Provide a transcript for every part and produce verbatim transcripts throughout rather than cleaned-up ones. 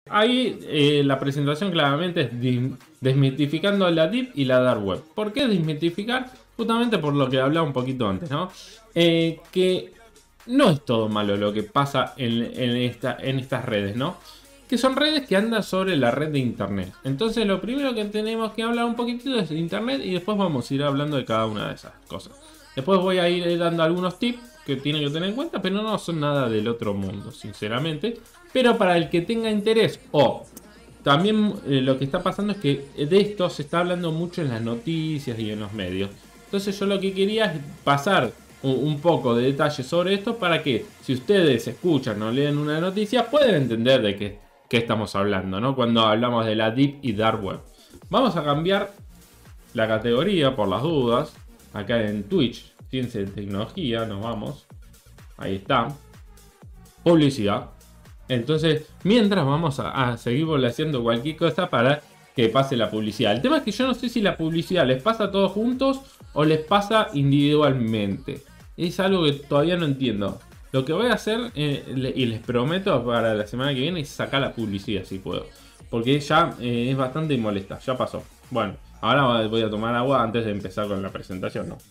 Ahí eh, la presentación claramente es desmitificando la Deep y la Dark Web. ¿Por qué desmitificar? Justamente por lo que hablaba un poquito antes, ¿no? Eh, que no es todo malo lo que pasa en, en, esta, en estas redes, ¿no? Que son redes que andan sobre la red de internet. Entonces lo primero que tenemos que hablar un poquitito es de internet y después vamos a ir hablando de cada una de esas cosas. Después voy a ir dando algunos tips que tienen que tener en cuenta, pero no son nada del otro mundo, sinceramente. Pero para el que tenga interés o también eh, lo que está pasando es que de esto se está hablando mucho en las noticias y en los medios. Entonces yo lo que quería es pasar un, un poco de detalle sobre esto para que si ustedes escuchan o leen una noticia puedan entender de qué, qué estamos hablando, ¿no? Cuando hablamos de la Deep y Dark Web. Vamos a cambiar la categoría por las dudas. Acá en Twitch, Ciencia y Tecnología, nos vamos. Ahí está. Publicidad. Entonces, mientras vamos a, a seguir haciendo cualquier cosa para que pase la publicidad. El tema es que yo no sé si la publicidad les pasa a todos juntos o les pasa individualmente. Es algo que todavía no entiendo. Lo que voy a hacer, eh, le, y les prometo para la semana que viene, es sacar la publicidad si puedo. Porque ya eh, es bastante molesta, ya pasó. Bueno, ahora voy a tomar agua antes de empezar con la presentación, ¿no?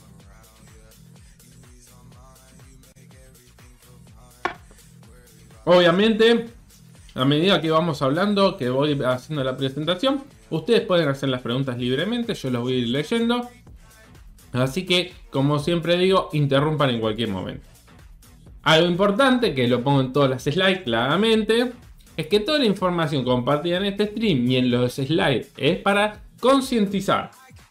Obviamente, a medida que vamos hablando, que voy haciendo la presentación, ustedes pueden hacer las preguntas libremente, yo los voy a ir leyendo. Así que, como siempre digo, interrumpan en cualquier momento. Algo importante, que lo pongo en todas las slides claramente, es que toda la información compartida en este stream y en los slides es para concientizar.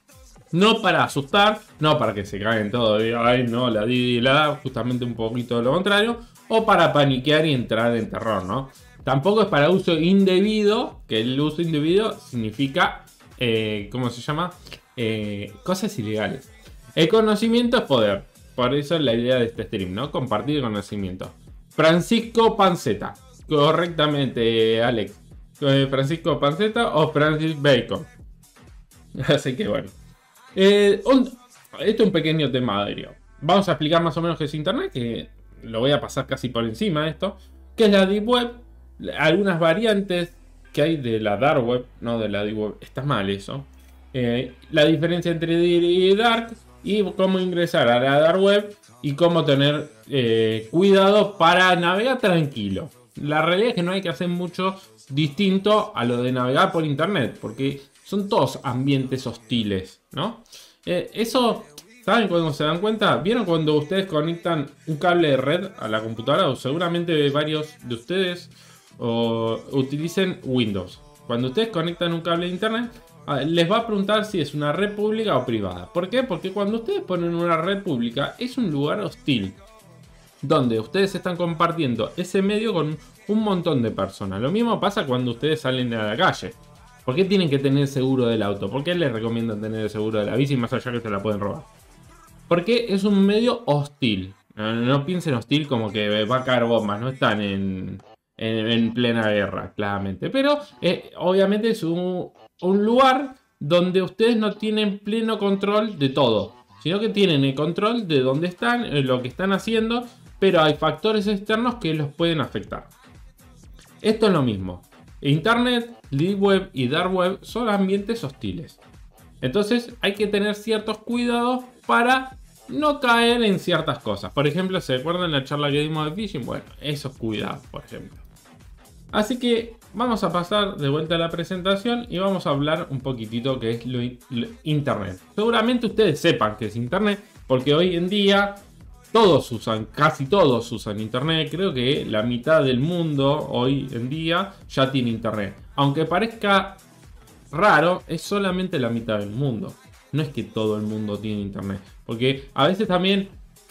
No para asustar, no para que se caigan todos y ay no, la Didi la da, justamente un poquito de lo contrario. O para paniquear y entrar en terror, ¿no? Tampoco es para uso indebido, que el uso indebido significa, eh, ¿cómo se llama? Eh, cosas ilegales. El conocimiento es poder, por eso es la idea de este stream, ¿no? Compartir conocimiento. Francisco Panceta, correctamente, Alex. Francisco Panceta o Francis Bacon. Así que bueno. Eh, un, esto es un pequeño temario. Vamos a explicar más o menos qué es internet, que lo voy a pasar casi por encima de esto, que es la Deep Web, algunas variantes que hay de la Dark Web, no de la Deep Web, está mal eso, eh, la diferencia entre Deep y Dark, y cómo ingresar a la Dark Web y cómo tener eh, cuidado para navegar tranquilo. La realidad es que no hay que hacer mucho distinto a lo de navegar por internet, porque son todos ambientes hostiles, ¿no? Eh, eso... ¿Saben cuando se dan cuenta? ¿Vieron cuando ustedes conectan un cable de red a la computadora? O seguramente varios de ustedes o, utilicen Windows. Cuando ustedes conectan un cable de internet, les va a preguntar si es una red pública o privada. ¿Por qué? Porque cuando ustedes ponen una red pública es un lugar hostil, donde ustedes están compartiendo ese medio con un montón de personas. Lo mismo pasa cuando ustedes salen a la calle. ¿Por qué tienen que tener seguro del auto? ¿Por qué les recomiendan tener el seguro de la bici más allá que se la pueden robar? Porque es un medio hostil. No, no piensen hostil como que va a caer bombas. No están en, en, en plena guerra, claramente. Pero eh, obviamente es un, un lugar donde ustedes no tienen pleno control de todo. Sino que tienen el control de dónde están, lo que están haciendo. Pero hay factores externos que los pueden afectar. Esto es lo mismo. Internet, Deep Web y Dark Web son ambientes hostiles. Entonces hay que tener ciertos cuidados para no caer en ciertas cosas. Por ejemplo, ¿se acuerdan la charla que dimos de phishing? Bueno, esos cuidados, por ejemplo. Así que vamos a pasar de vuelta a la presentación y vamos a hablar un poquitito que es lo, lo internet. Seguramente ustedes sepan que es internet, porque hoy en día todos usan, casi todos usan internet. Creo que la mitad del mundo hoy en día ya tiene internet. Aunque parezca raro, es solamente la mitad del mundo. No es que todo el mundo tiene internet. Porque a veces también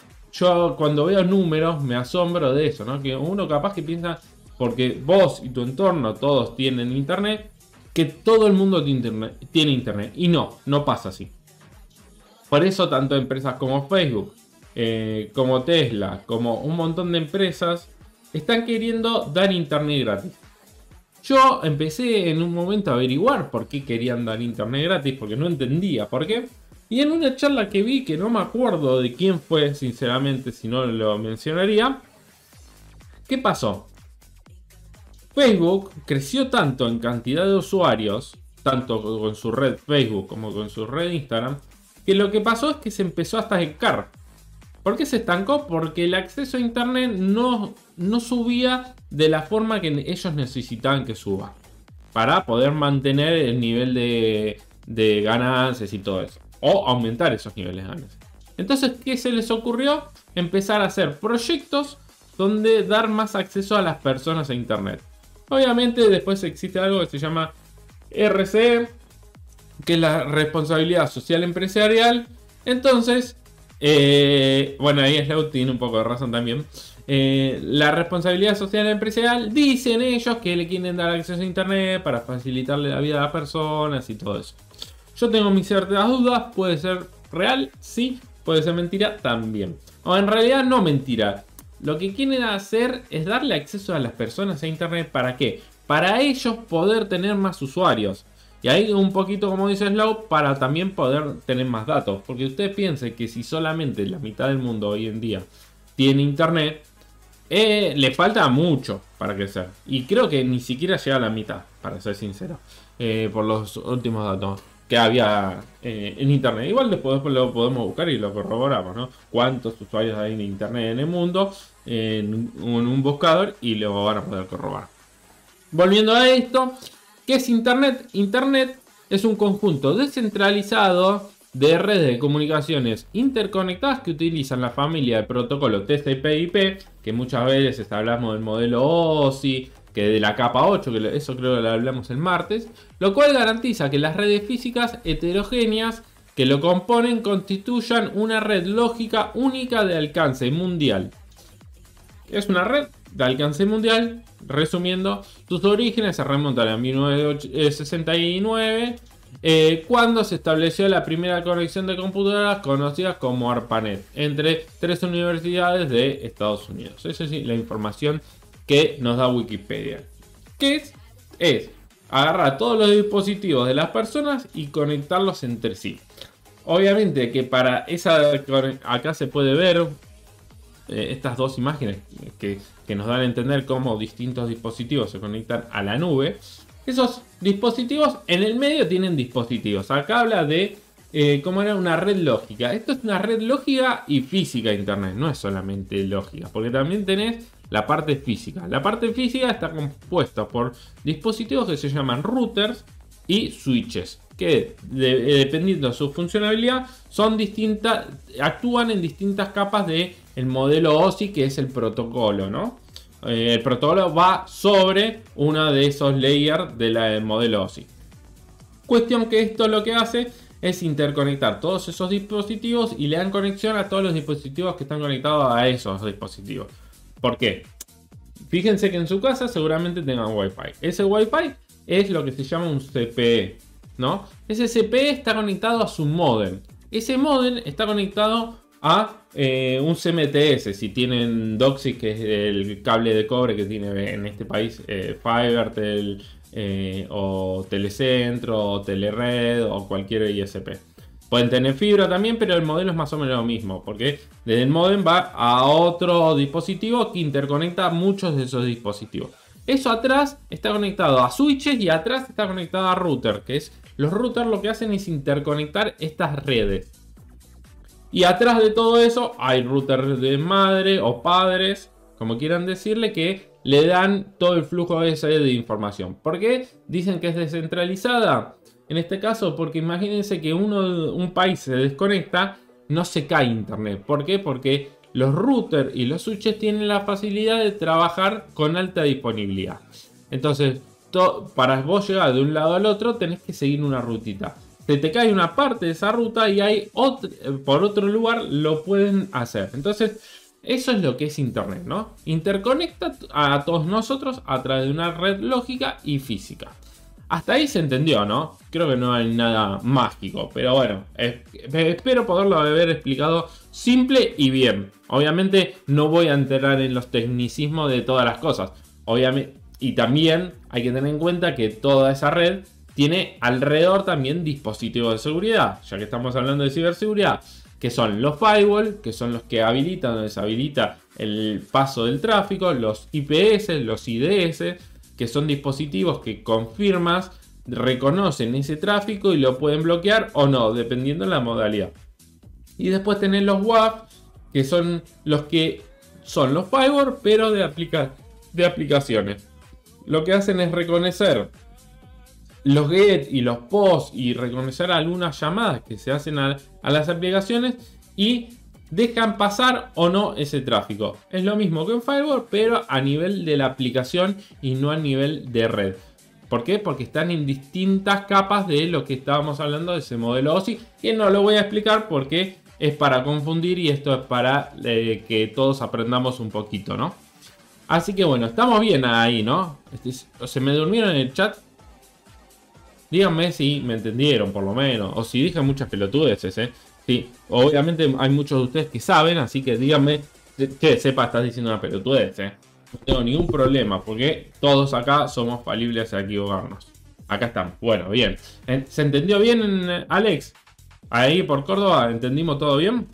yo cuando veo números me asombro de eso, ¿no? Que uno capaz que piensa, porque vos y tu entorno todos tienen internet, que todo el mundo tiene internet. Tiene internet. Y no, no pasa así. Por eso tanto empresas como Facebook, eh, como Tesla, como un montón de empresas están queriendo dar internet gratis. Yo empecé en un momento a averiguar por qué querían dar internet gratis, porque no entendía por qué. Y en una charla que vi, que no me acuerdo de quién fue, sinceramente, si no lo mencionaría. ¿Qué pasó? Facebook creció tanto en cantidad de usuarios, tanto con su red Facebook como con su red Instagram, que lo que pasó es que se empezó a estancar. ¿Por qué se estancó? Porque el acceso a internet no, no subía de la forma que ellos necesitaban que suba, para poder mantener el nivel de, de ganancias y todo eso, o aumentar esos niveles de ganancias. Entonces, ¿qué se les ocurrió? Empezar a hacer proyectos donde dar más acceso a las personas a internet. Obviamente después existe algo que se llama R C E, que es la responsabilidad social empresarial. Entonces, eh, bueno, ahí Slow tiene un poco de razón también. Eh, la responsabilidad social empresarial, dicen ellos que le quieren dar acceso a internet para facilitarle la vida a las personas y todo eso. Yo tengo mis ciertas dudas, puede ser real, sí, puede ser mentira también. O en realidad no mentira. Lo que quieren hacer es darle acceso a las personas a internet. ¿Para qué? Para ellos poder tener más usuarios. Y ahí un poquito, como dice Slow, para también poder tener más datos. Porque usted piense que si solamente la mitad del mundo hoy en día tiene internet, eh, le falta mucho para crecer. Y creo que ni siquiera llega a la mitad, para ser sincero, eh, por los últimos datos que había eh, en internet. Igual después, después lo podemos buscar y lo corroboramos, ¿no? Cuántos usuarios hay en internet en el mundo, en, en un buscador, y lo van a poder corroborar. Volviendo a esto, ¿qué es internet? Internet es un conjunto descentralizado de redes de comunicaciones interconectadas que utilizan la familia de protocolo T C P I P, que muchas veces hablamos del modelo O S I, que de la capa ocho, que eso creo que lo hablamos el martes, lo cual garantiza que las redes físicas heterogéneas que lo componen constituyan una red lógica única de alcance mundial. Es una red de alcance mundial. Resumiendo, sus orígenes se remontan a mil novecientos sesenta y nueve, eh, cuando se estableció la primera conexión de computadoras conocidas como ARPANET entre tres universidades de Estados Unidos. Esa es la información que nos da Wikipedia. ¿Qué es? Es agarrar todos los dispositivos de las personas y conectarlos entre sí. Obviamente que para esa, acá se puede ver eh, estas dos imágenes que, que nos dan a entender cómo distintos dispositivos se conectan a la nube. Esos dispositivos en el medio tienen dispositivos. Acá habla de eh, cómo era una red lógica. Esto es una red lógica y física de internet, no es solamente lógica, porque también tenés la parte física. La parte física está compuesta por dispositivos que se llaman routers y switches, que de, dependiendo de su funcionalidad son distintas, actúan en distintas capas del modelo O S I, que es el protocolo, ¿no? Eh, el protocolo va sobre uno de esos layers del modelo O S I. Cuestión que esto lo que hace es interconectar todos esos dispositivos y le dan conexión a todos los dispositivos que están conectados a esos dispositivos. ¿Por qué? Fíjense que en su casa seguramente tengan Wi-Fi. Ese Wi-Fi es lo que se llama un C P E, ¿no? Ese C P E está conectado a su modem. Ese modem está conectado a eh, un C M T S. Si tienen DOCSIS, que es el cable de cobre que tiene en este país eh, Fivertel, eh, o Telecentro, o Telered, o cualquier I S P. Pueden tener fibra también, pero el modelo es más o menos lo mismo, porque desde el modem va a otro dispositivo que interconecta muchos de esos dispositivos. Eso atrás está conectado a switches y atrás está conectado a router, que es los routers lo que hacen es interconectar estas redes. Y atrás de todo eso hay routers de madre o padres, como quieran decirle, que le dan todo el flujo ese de información. ¿Por qué dicen que es descentralizada? En este caso, porque imagínense que uno, un país se desconecta, no se cae internet. ¿Por qué? Porque los routers y los switches tienen la facilidad de trabajar con alta disponibilidad. Entonces, to, para vos llegar de un lado al otro, tenés que seguir una rutita. Se te cae una parte de esa ruta y hay otro, por otro lugar lo pueden hacer. Entonces, eso es lo que es internet, ¿no? Interconecta a todos nosotros a través de una red lógica y física. Hasta ahí se entendió, ¿no? Creo que no hay nada mágico, pero bueno, es, espero poderlo haber explicado simple y bien. Obviamente no voy a entrar en los tecnicismos de todas las cosas. Obviamente, y también hay que tener en cuenta que toda esa red tiene alrededor también dispositivos de seguridad, ya que estamos hablando de ciberseguridad, que son los firewall, que son los que habilitan o deshabilitan el paso del tráfico, los I P S, los I D S, que son dispositivos que confirmas, reconocen ese tráfico y lo pueden bloquear o no, dependiendo de la modalidad. Y después tenés los W A F, que son los que son los firewall, pero de, aplica de aplicaciones. Lo que hacen es reconocer los get y los post y reconocer algunas llamadas que se hacen a, a las aplicaciones y dejan pasar o no ese tráfico. Es lo mismo que un firewall, pero a nivel de la aplicación y no a nivel de red. ¿Por qué? Porque están en distintas capas de lo que estábamos hablando de ese modelo O S I, que no lo voy a explicar porque es para confundir y esto es para eh, que todos aprendamos un poquito, ¿no? Así que bueno, estamos bien ahí, ¿no? Este, se me durmieron en el chat. Díganme si me entendieron, por lo menos. O si dije muchas pelotudeces, ¿eh? Sí, obviamente hay muchos de ustedes que saben, así que díganme que sepa, estás diciendo una pelotudez, ¿eh? No tengo ningún problema, porque todos acá somos falibles a equivocarnos. Acá estamos. Bueno, bien. ¿Se entendió bien, Alex? Ahí por Córdoba, ¿entendimos todo bien?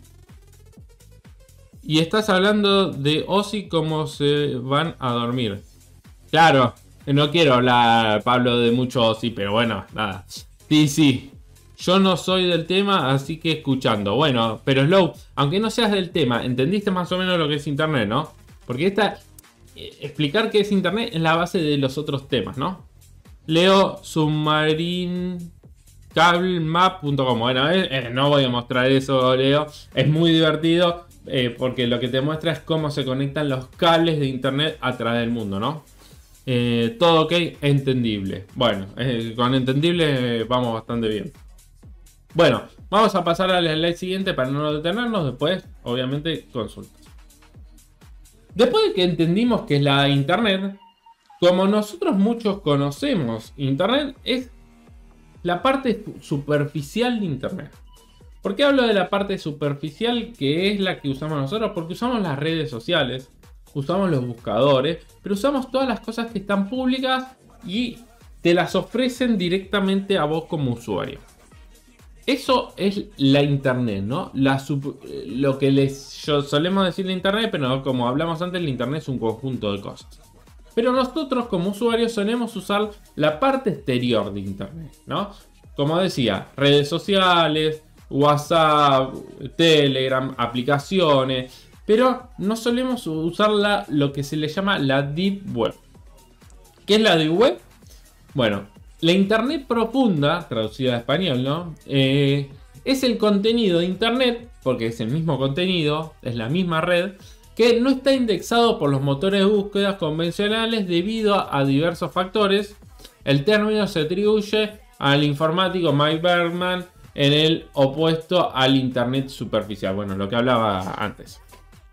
Y estás hablando de O S I como se van a dormir. Claro, no quiero hablar, Pablo, de mucho O S I, pero bueno, nada. Sí, sí. Yo no soy del tema, así que escuchando. Bueno, pero Slow, aunque no seas del tema, entendiste más o menos lo que es internet, ¿no? Porque esta, eh, explicar qué es internet es la base de los otros temas, ¿no? Leo submarine cable map punto com. Bueno, eh, eh, no voy a mostrar eso, Leo. Es muy divertido eh, porque lo que te muestra es cómo se conectan los cables de internet a través del mundo, ¿no? Eh, todo ok, entendible. Bueno, eh, con entendible eh, vamos bastante bien. Bueno, vamos a pasar al slide siguiente para no detenernos. Después, obviamente, consultas. Después de que entendimos qué es la internet, como nosotros muchos conocemos internet, es la parte superficial de internet. ¿Por qué hablo de la parte superficial, que es la que usamos nosotros? Porque usamos las redes sociales, usamos los buscadores, pero usamos todas las cosas que están públicas y te las ofrecen directamente a vos como usuario. Eso es la internet, ¿no? La lo que les yo solemos decir de internet, pero como hablamos antes, la internet es un conjunto de cosas. Pero nosotros como usuarios solemos usar la parte exterior de internet, ¿no? Como decía, redes sociales, WhatsApp, Telegram, aplicaciones, pero no solemos usar la, lo que se le llama la Deep Web. ¿Qué es la Deep Web? Bueno, la internet profunda, traducida a español, ¿no? Eh, es el contenido de internet, porque es el mismo contenido, es la misma red, que no está indexado por los motores de búsqueda convencionales debido a, a diversos factores. El término se atribuye al informático Mike Bergman en el opuesto al internet superficial. Bueno, lo que hablaba antes.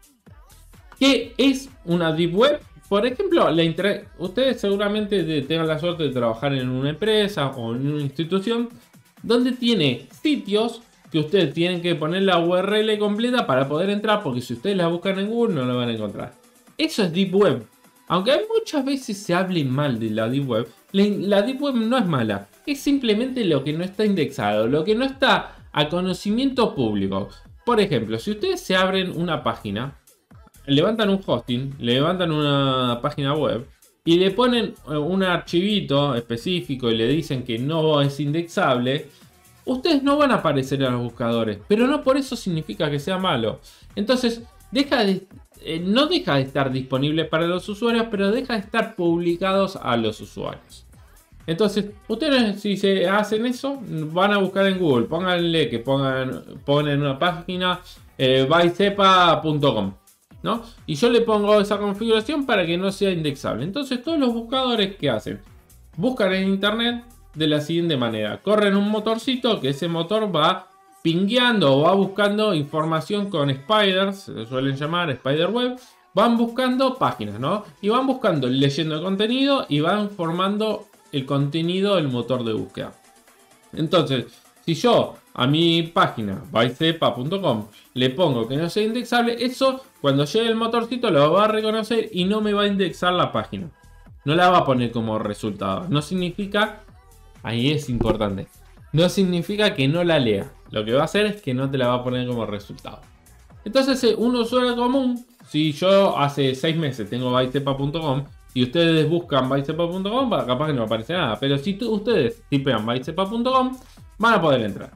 ¿Qué es una Deep Web? Por ejemplo, la internet. Ustedes seguramente tengan la suerte de trabajar en una empresa o en una institución donde tiene sitios que ustedes tienen que poner la U R L completa para poder entrar, porque si ustedes la buscan en Google no la van a encontrar. Eso es Deep Web. Aunque muchas veces se hable mal de la Deep Web, la Deep Web no es mala. Es simplemente lo que no está indexado, lo que no está a conocimiento público. Por ejemplo, si ustedes se abren una página, levantan un hosting, levantan una página web y le ponen un archivito específico y le dicen que no es indexable, ustedes no van a aparecer en los buscadores, pero no por eso significa que sea malo. Entonces, deja de, eh, no deja de estar disponible para los usuarios, pero deja de estar publicados a los usuarios. Entonces, ustedes si se hacen eso, van a buscar en Google, pónganle que pongan, ponen una página eh, by cepa punto com. ¿no? Y yo le pongo esa configuración para que no sea indexable. Entonces todos los buscadores que hacen, buscan en internet de la siguiente manera: corren un motorcito, que ese motor va pingueando o va buscando información con spiders, se suelen llamar spider web, van buscando páginas, ¿no? Y van buscando, leyendo el contenido y van formando el contenido del motor de búsqueda. Entonces, si yo a mi página by cepa punto com le pongo que no sea indexable, eso cuando llegue el motorcito lo va a reconocer y no me va a indexar la página. No la va a poner como resultado. No significa, ahí es importante, no significa que no la lea. Lo que va a hacer es que no te la va a poner como resultado. Entonces un usuario común, si yo hace seis meses tengo by cepa punto com, y ustedes buscan bycepa punto com, capaz que no aparece nada. Pero si ustedes tipean bycepa punto com, van a poder entrar.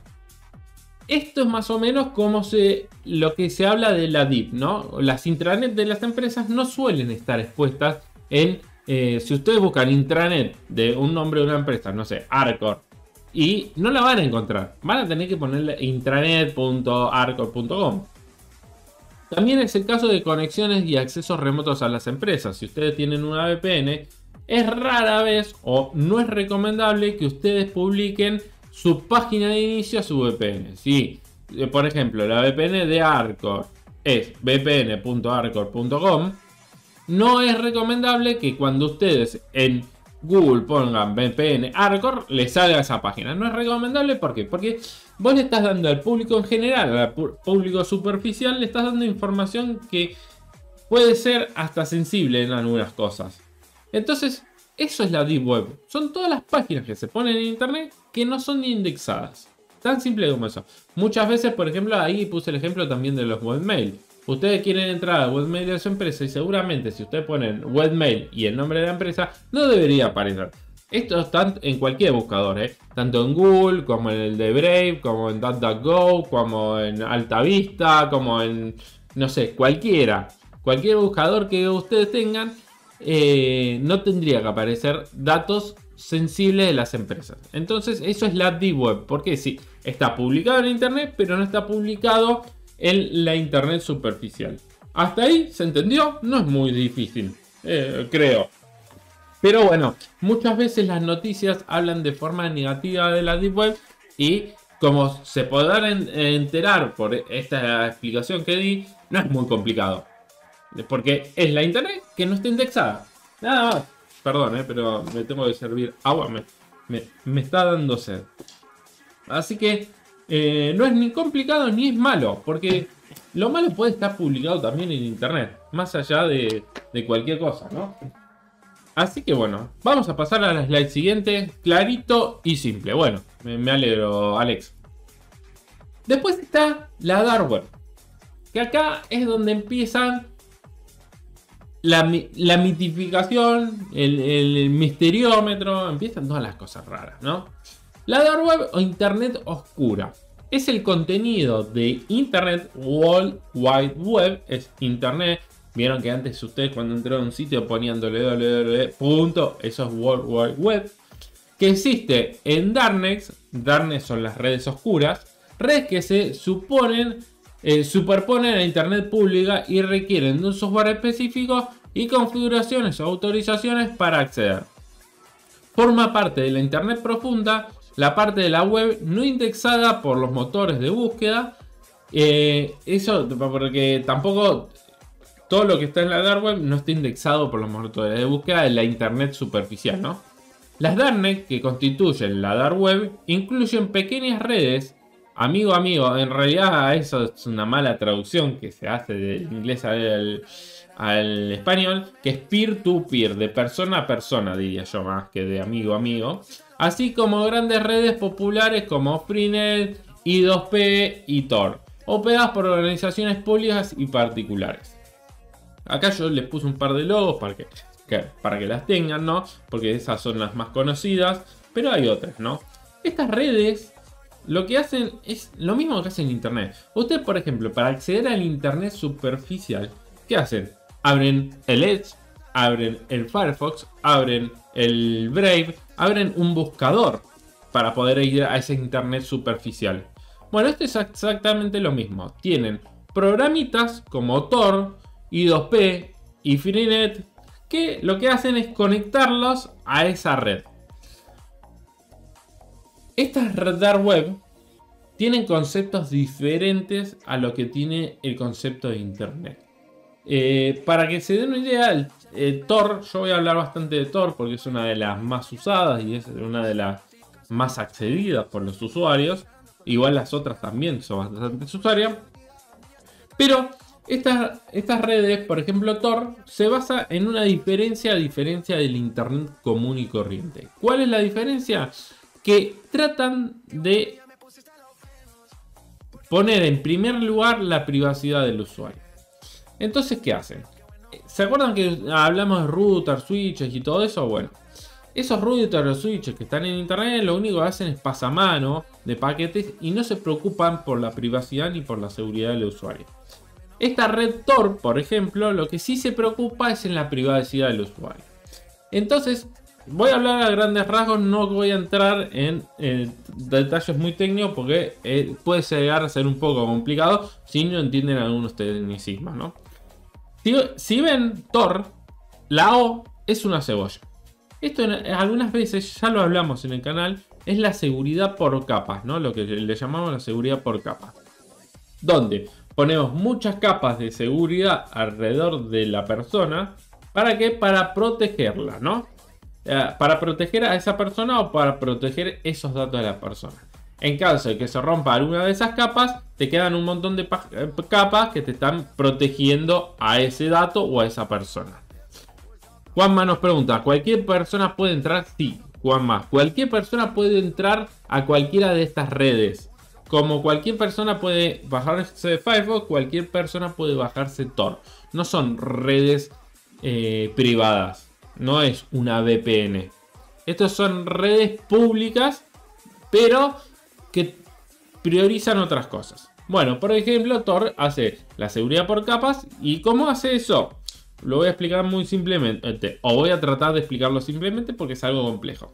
Esto es más o menos como se, lo que se habla de la D I P, ¿no? Las intranets de las empresas no suelen estar expuestas en... Eh, si ustedes buscan intranet de un nombre de una empresa, no sé, Arcor, y no la van a encontrar. Van a tener que ponerle intranet punto arcor punto com. También es el caso de conexiones y accesos remotos a las empresas. Si ustedes tienen una V P N, es rara vez o no es recomendable que ustedes publiquen su página de inicio a su V P N. Si, por ejemplo, la V P N de Arcor es v p n punto arcor punto com, no es recomendable que cuando ustedes en Google pongan V P N Arcor, les salga esa página. No es recomendable, ¿por qué? Porque vos le estás dando al público en general, al público superficial, le estás dando información que puede ser hasta sensible en algunas cosas. Entonces, eso es la Deep Web. Son todas las páginas que se ponen en internet que no son indexadas. Tan simple como eso. Muchas veces, por ejemplo, ahí puse el ejemplo también de los webmail. Ustedes quieren entrar al webmail de su empresa y seguramente si ustedes ponen webmail y el nombre de la empresa, no debería aparecer. Esto está en cualquier buscador, ¿eh? Tanto en Google, como en el de Brave, como en DuckDuckGo, como en AltaVista, como en, no sé, cualquiera. Cualquier buscador que ustedes tengan, eh, no tendría que aparecer datos sensibles de las empresas. Entonces eso es la Deep Web, porque sí, está publicado en internet, pero no está publicado en la internet superficial. Hasta ahí, ¿se entendió? No es muy difícil, eh, creo. Pero bueno, muchas veces las noticias hablan de forma negativa de la Deep Web y como se podrán enterar por esta explicación que di, no es muy complicado. Porque es la internet que no está indexada. Nada más. Perdón, eh, pero me tengo que servir agua. Me, me, me está dando sed. Así que eh, no es ni complicado ni es malo. Porque lo malo puede estar publicado también en internet. Más allá de, de cualquier cosa, ¿no? Así que bueno, vamos a pasar a la slide siguiente. Clarito y simple. Bueno, me, me alegro, Alex. Después está la Dark Web. Que acá es donde empiezan la, la mitificación, el, el misteriómetro. Empiezan todas las cosas raras, ¿no? La Dark Web o Internet oscura es el contenido de Internet, World Wide Web, es Internet. Vieron que antes ustedes cuando entraron a un sitio ponían doble u doble u doble u. Eso es World Wide Web. Que existe en Darknet. Darknet son las redes oscuras. Redes que se suponen, eh, superponen a Internet pública y requieren de un software específico y configuraciones o autorizaciones para acceder. Forma parte de la Internet profunda, la parte de la web no indexada por los motores de búsqueda. Eh, eso porque tampoco... Todo lo que está en la Dark Web no está indexado por los motores de búsqueda de la Internet superficial, ¿no? Las Darknet que constituyen la Dark Web incluyen pequeñas redes, amigo amigo, en realidad eso es una mala traducción que se hace del inglés al, al español, que es peer-to-peer, de persona a persona diría yo más que de amigo a amigo, así como grandes redes populares como Freenet, I dos P y Tor, operadas por organizaciones públicas y particulares. Acá yo les puse un par de logos para que, que, para que las tengan, ¿no? Porque esas son las más conocidas, pero hay otras, ¿no? Estas redes lo que hacen es lo mismo que hacen en internet. Ustedes, por ejemplo, para acceder al internet superficial, ¿qué hacen? Abren el Edge, abren el Firefox, abren el Brave, abren un buscador para poder ir a ese internet superficial. Bueno, esto es exactamente lo mismo. Tienen programitas como Tor, I dos P y Freenet que lo que hacen es conectarlos a esa red. Estas Dark Web tienen conceptos diferentes a lo que tiene el concepto de Internet. Eh, para que se den una idea, el, el Tor, yo voy a hablar bastante de Tor porque es una de las más usadas y es una de las más accedidas por los usuarios. Igual las otras también son bastante usuarias. Pero Estas, estas redes, por ejemplo Tor, se basa en una diferencia a diferencia del internet común y corriente. ¿Cuál es la diferencia? Que tratan de poner en primer lugar la privacidad del usuario. Entonces, ¿qué hacen? ¿Se acuerdan que hablamos de routers, switches y todo eso? Bueno, esos routers o switches que están en internet lo único que hacen es pasamano de paquetes y no se preocupan por la privacidad ni por la seguridad del usuario. Esta red Tor, por ejemplo, lo que sí se preocupa es en la privacidad del usuario. Entonces, voy a hablar a grandes rasgos, no voy a entrar en eh, detalles muy técnicos porque eh, puede llegar a ser un poco complicado si no entienden algunos tecnicismos, ¿no? Si, si ven Tor, la O es una cebolla. Esto en, algunas veces, ya lo hablamos en el canal, es la seguridad por capas, ¿no? Lo que le llamamos la seguridad por capas. Donde ponemos muchas capas de seguridad alrededor de la persona. ¿Para qué? Para protegerla, ¿no? Eh, para proteger a esa persona o para proteger esos datos de la persona. En caso de que se rompa alguna de esas capas, te quedan un montón de capas que te están protegiendo a ese dato o a esa persona. Juanma nos pregunta, ¿cualquier persona puede entrar? Sí, Juanma, cualquier persona puede entrar a cualquiera de estas redes. Como cualquier persona puede bajarse Firefox, cualquier persona puede bajarse Tor. No son redes eh, privadas, no es una V P N. Estos son redes públicas, pero que priorizan otras cosas. Bueno, por ejemplo, Tor hace la seguridad por capas. ¿Y cómo hace eso? Lo voy a explicar muy simplemente, o voy a tratar de explicarlo simplemente porque es algo complejo.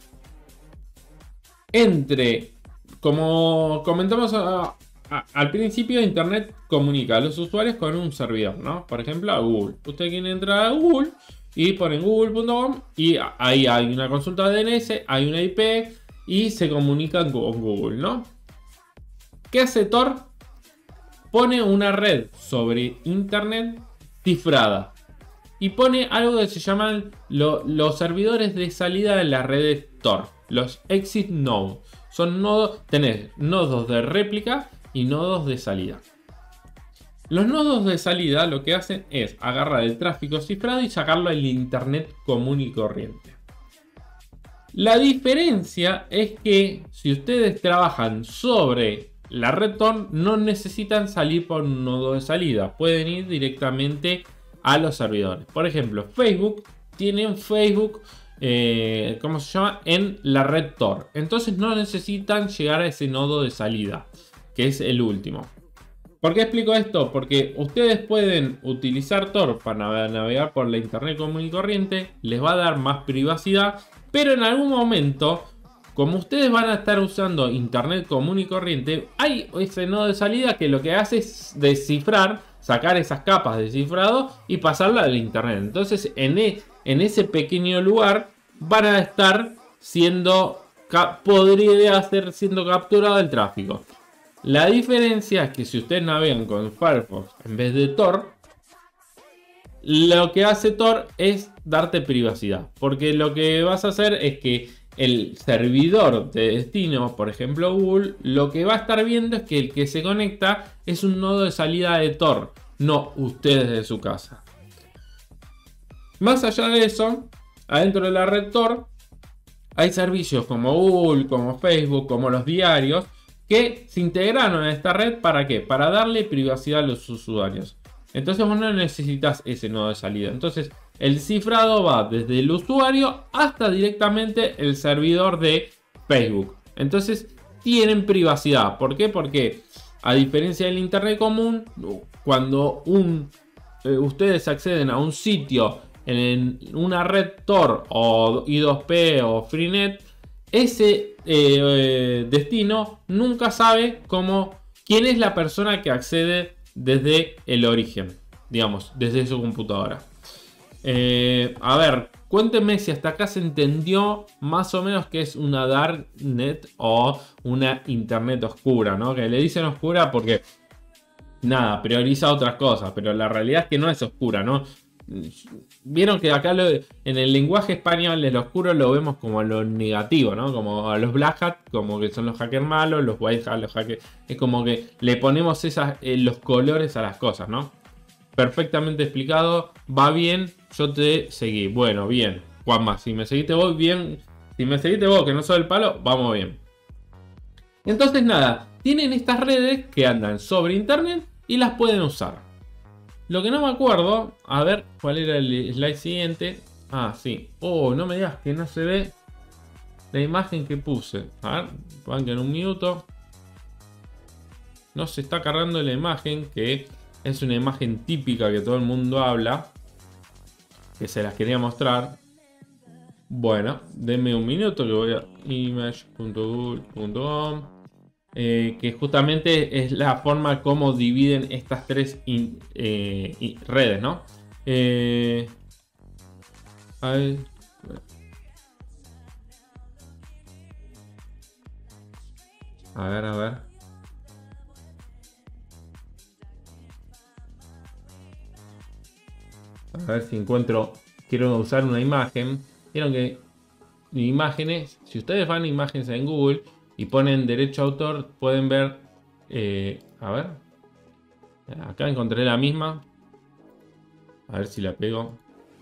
Entre, como comentamos a, a, al principio, Internet comunica a los usuarios con un servidor, ¿no? Por ejemplo, a Google. Usted quiere entrar a Google y ponen google punto com y ahí hay una consulta de D N S, hay una I P y se comunican con Google, ¿no? ¿Qué hace Tor? Pone una red sobre Internet cifrada. Y pone algo que se llaman lo, los servidores de salida de las redes Tor. Los exit nodes. Son nodos, tenés nodos de réplica y nodos de salida. Los nodos de salida lo que hacen es agarrar el tráfico cifrado y sacarlo al internet común y corriente. La diferencia es que si ustedes trabajan sobre la red Tor, no necesitan salir por un nodo de salida. Pueden ir directamente a los servidores. Por ejemplo, Facebook tiene un Facebook, eh, ¿cómo se llama? En la red Tor. Entonces no necesitan llegar a ese nodo de salida, que es el último. ¿Por qué explico esto? Porque ustedes pueden utilizar Tor para navegar por la internet común y corriente, les va a dar más privacidad, pero en algún momento, como ustedes van a estar usando internet común y corriente, hay ese nodo de salida que lo que hace es descifrar, sacar esas capas de cifrado y pasarla al internet. Entonces en, e, en ese pequeño lugar van a estar siendo, podría estar siendo capturado el tráfico. La diferencia es que si ustedes navegan con Firefox en vez de Tor, lo que hace Tor es darte privacidad. Porque lo que vas a hacer es que el servidor de destino, por ejemplo Google, lo que va a estar viendo es que el que se conecta es un nodo de salida de Tor, no ustedes de su casa. Más allá de eso, adentro de la red Tor hay servicios como Google, como Facebook, como los diarios, que se integraron a esta red. ¿Para qué? Para darle privacidad a los usuarios. Entonces vos no necesitas ese nodo de salida. Entonces el cifrado va desde el usuario hasta directamente el servidor de Facebook. Entonces tienen privacidad. ¿Por qué? Porque a diferencia del internet común, cuando un, eh, ustedes acceden a un sitio en una red Tor o I dos P o Freenet, ese eh, eh, destino nunca sabe cómo, quién es la persona que accede desde el origen, digamos, desde su computadora. Eh, a ver, cuéntenme si hasta acá se entendió más o menos qué es una darknet o una internet oscura, ¿no? Que le dicen oscura porque, nada, prioriza otras cosas, pero la realidad es que no es oscura, ¿no? Vieron que acá lo, en el lenguaje español el oscuro lo vemos como lo negativo, ¿no? Como a los black hat, como que son los hackers malos, los white hat, los hackers... Es como que le ponemos esas, eh, los colores a las cosas, ¿no? Perfectamente explicado, va bien, yo te seguí. Bueno, bien, Juanma, si me seguiste vos, bien. Si me seguiste vos, que no soy el palo, vamos bien. Entonces nada, tienen estas redes que andan sobre internet y las pueden usar. Lo que no me acuerdo, a ver cuál era el slide siguiente. Ah, sí. Oh, no me digas que no se ve la imagen que puse. A ver, van que en un minuto. No se está cargando la imagen, que es una imagen típica que todo el mundo habla. Que se las quería mostrar. Bueno, denme un minuto que voy a image punto google punto com. Eh, que justamente es la forma como dividen estas tres in, eh, in, redes, ¿no? Eh, a ver. A ver, a ver. A ver si encuentro. Quiero usar una imagen. Vieron que imágenes, si ustedes van a imágenes en Google y ponen derecho a autor, pueden ver. Eh, a ver. Acá encontré la misma. A ver si la pego.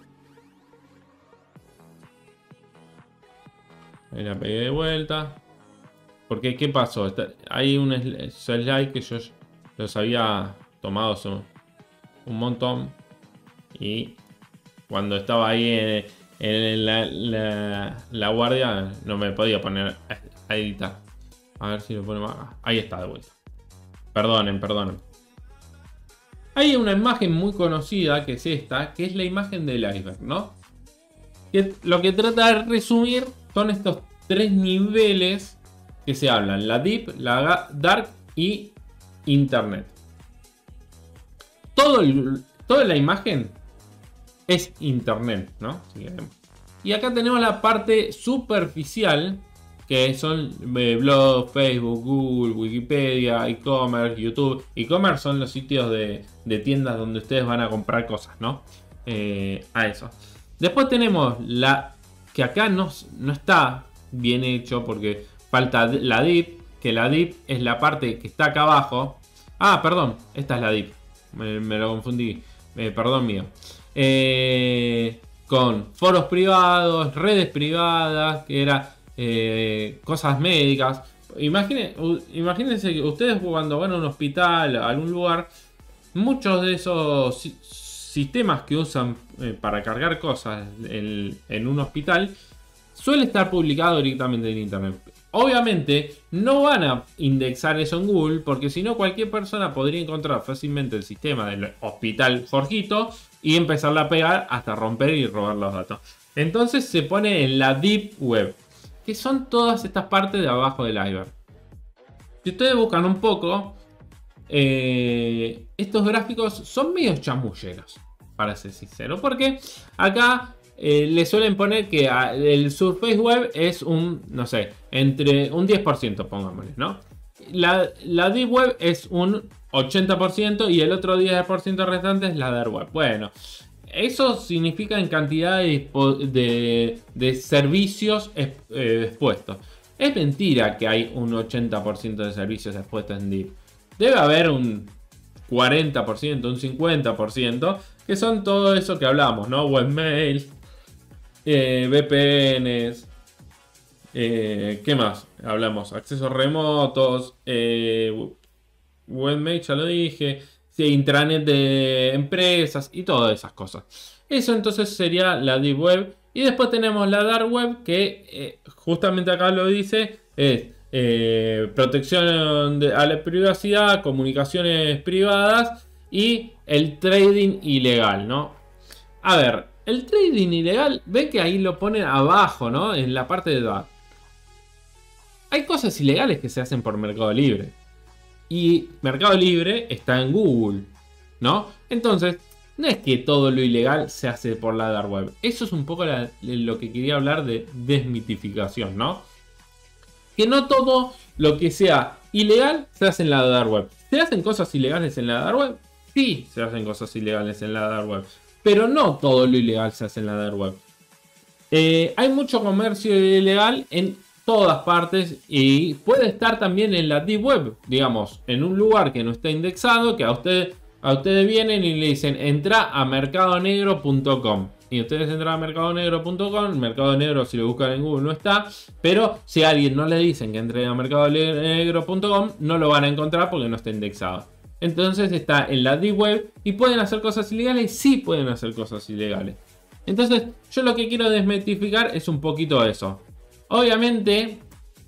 Ahí la pegué de vuelta. Porque, ¿qué pasó? Está, hay un slide que yo los había tomado un montón. Y cuando estaba ahí en, en la, la, la guardia, no me podía poner a editar. A ver si lo ponemos acá. Ahí está de vuelta. Perdonen, perdonen. Hay una imagen muy conocida que es esta, que es la imagen del iceberg, ¿no? Que lo que trata de resumir son estos tres niveles que se hablan: la deep, la dark y internet. Todo el, toda la imagen es internet, ¿no? Y acá tenemos la parte superficial, que son eh, blog, Facebook, Google, Wikipedia, e-commerce, YouTube. E-commerce son los sitios de, de tiendas donde ustedes van a comprar cosas, ¿no? Eh, a eso. Después tenemos la que acá no, no está bien hecho porque falta la div, que la div es la parte que está acá abajo. Ah, perdón, esta es la div. Me, me lo confundí. Eh, perdón mío. Eh, con foros privados, redes privadas, que era eh, cosas médicas. Imagine, imagínense que ustedes cuando van a un hospital, a algún lugar, muchos de esos sistemas que usan eh, para cargar cosas en, en un hospital suele estar publicado directamente en internet. Obviamente no van a indexar eso en Google, porque si no cualquier persona podría encontrar fácilmente el sistema del hospital Jorgito y empezarla a pegar hasta romper y robar los datos. Entonces se pone en la Deep Web, que son todas estas partes de abajo del iceberg. Si ustedes buscan un poco, eh, estos gráficos son medio chamulleros, para ser sincero, porque acá Eh, le suelen poner que a, el Surface Web es un, no sé, entre un diez por ciento, pongámosle, ¿no? La, la Deep Web es un ochenta por ciento y el otro diez por ciento restante es la Dark Web. Bueno, eso significa en cantidad de, de, de servicios eh, expuestos. Es mentira que hay un ochenta por ciento de servicios expuestos en Deep. Debe haber un cuarenta por ciento, un cincuenta por ciento, que son todo eso que hablamos, ¿no? Webmail. Eh, V P Ns, eh, ¿qué más? Hablamos, accesos remotos, eh, webmail, ya lo dije, sí, intranet de empresas y todas esas cosas. Eso entonces sería la Deep Web. Y después tenemos la Dark Web, que eh, justamente acá lo dice, es eh, protección de, a la privacidad, comunicaciones privadas y el trading ilegal, ¿no? A ver, el trading ilegal, ven que ahí lo ponen abajo, ¿no? En la parte de dark. Hay cosas ilegales que se hacen por Mercado Libre. Y Mercado Libre está en Google, ¿no? Entonces, no es que todo lo ilegal se hace por la dark web. Eso es un poco la, lo que quería hablar de desmitificación, ¿no? Que no todo lo que sea ilegal se hace en la dark web. ¿Se hacen cosas ilegales en la dark web? Sí, se hacen cosas ilegales en la dark web. Pero no todo lo ilegal se hace en la dark web. Eh, hay mucho comercio ilegal en todas partes y puede estar también en la deep web, digamos, en un lugar que no está indexado, que a ustedes a ustedes vienen y le dicen entra a mercado negro punto com y ustedes entran a mercado negro punto com. Mercado Negro, si lo buscan en Google, no está, pero si a alguien no le dicen que entre a mercado negro punto com, no lo van a encontrar porque no está indexado. Entonces está en la Deep Web y pueden hacer cosas ilegales. Sí pueden hacer cosas ilegales. Entonces yo lo que quiero desmitificar es un poquito eso. Obviamente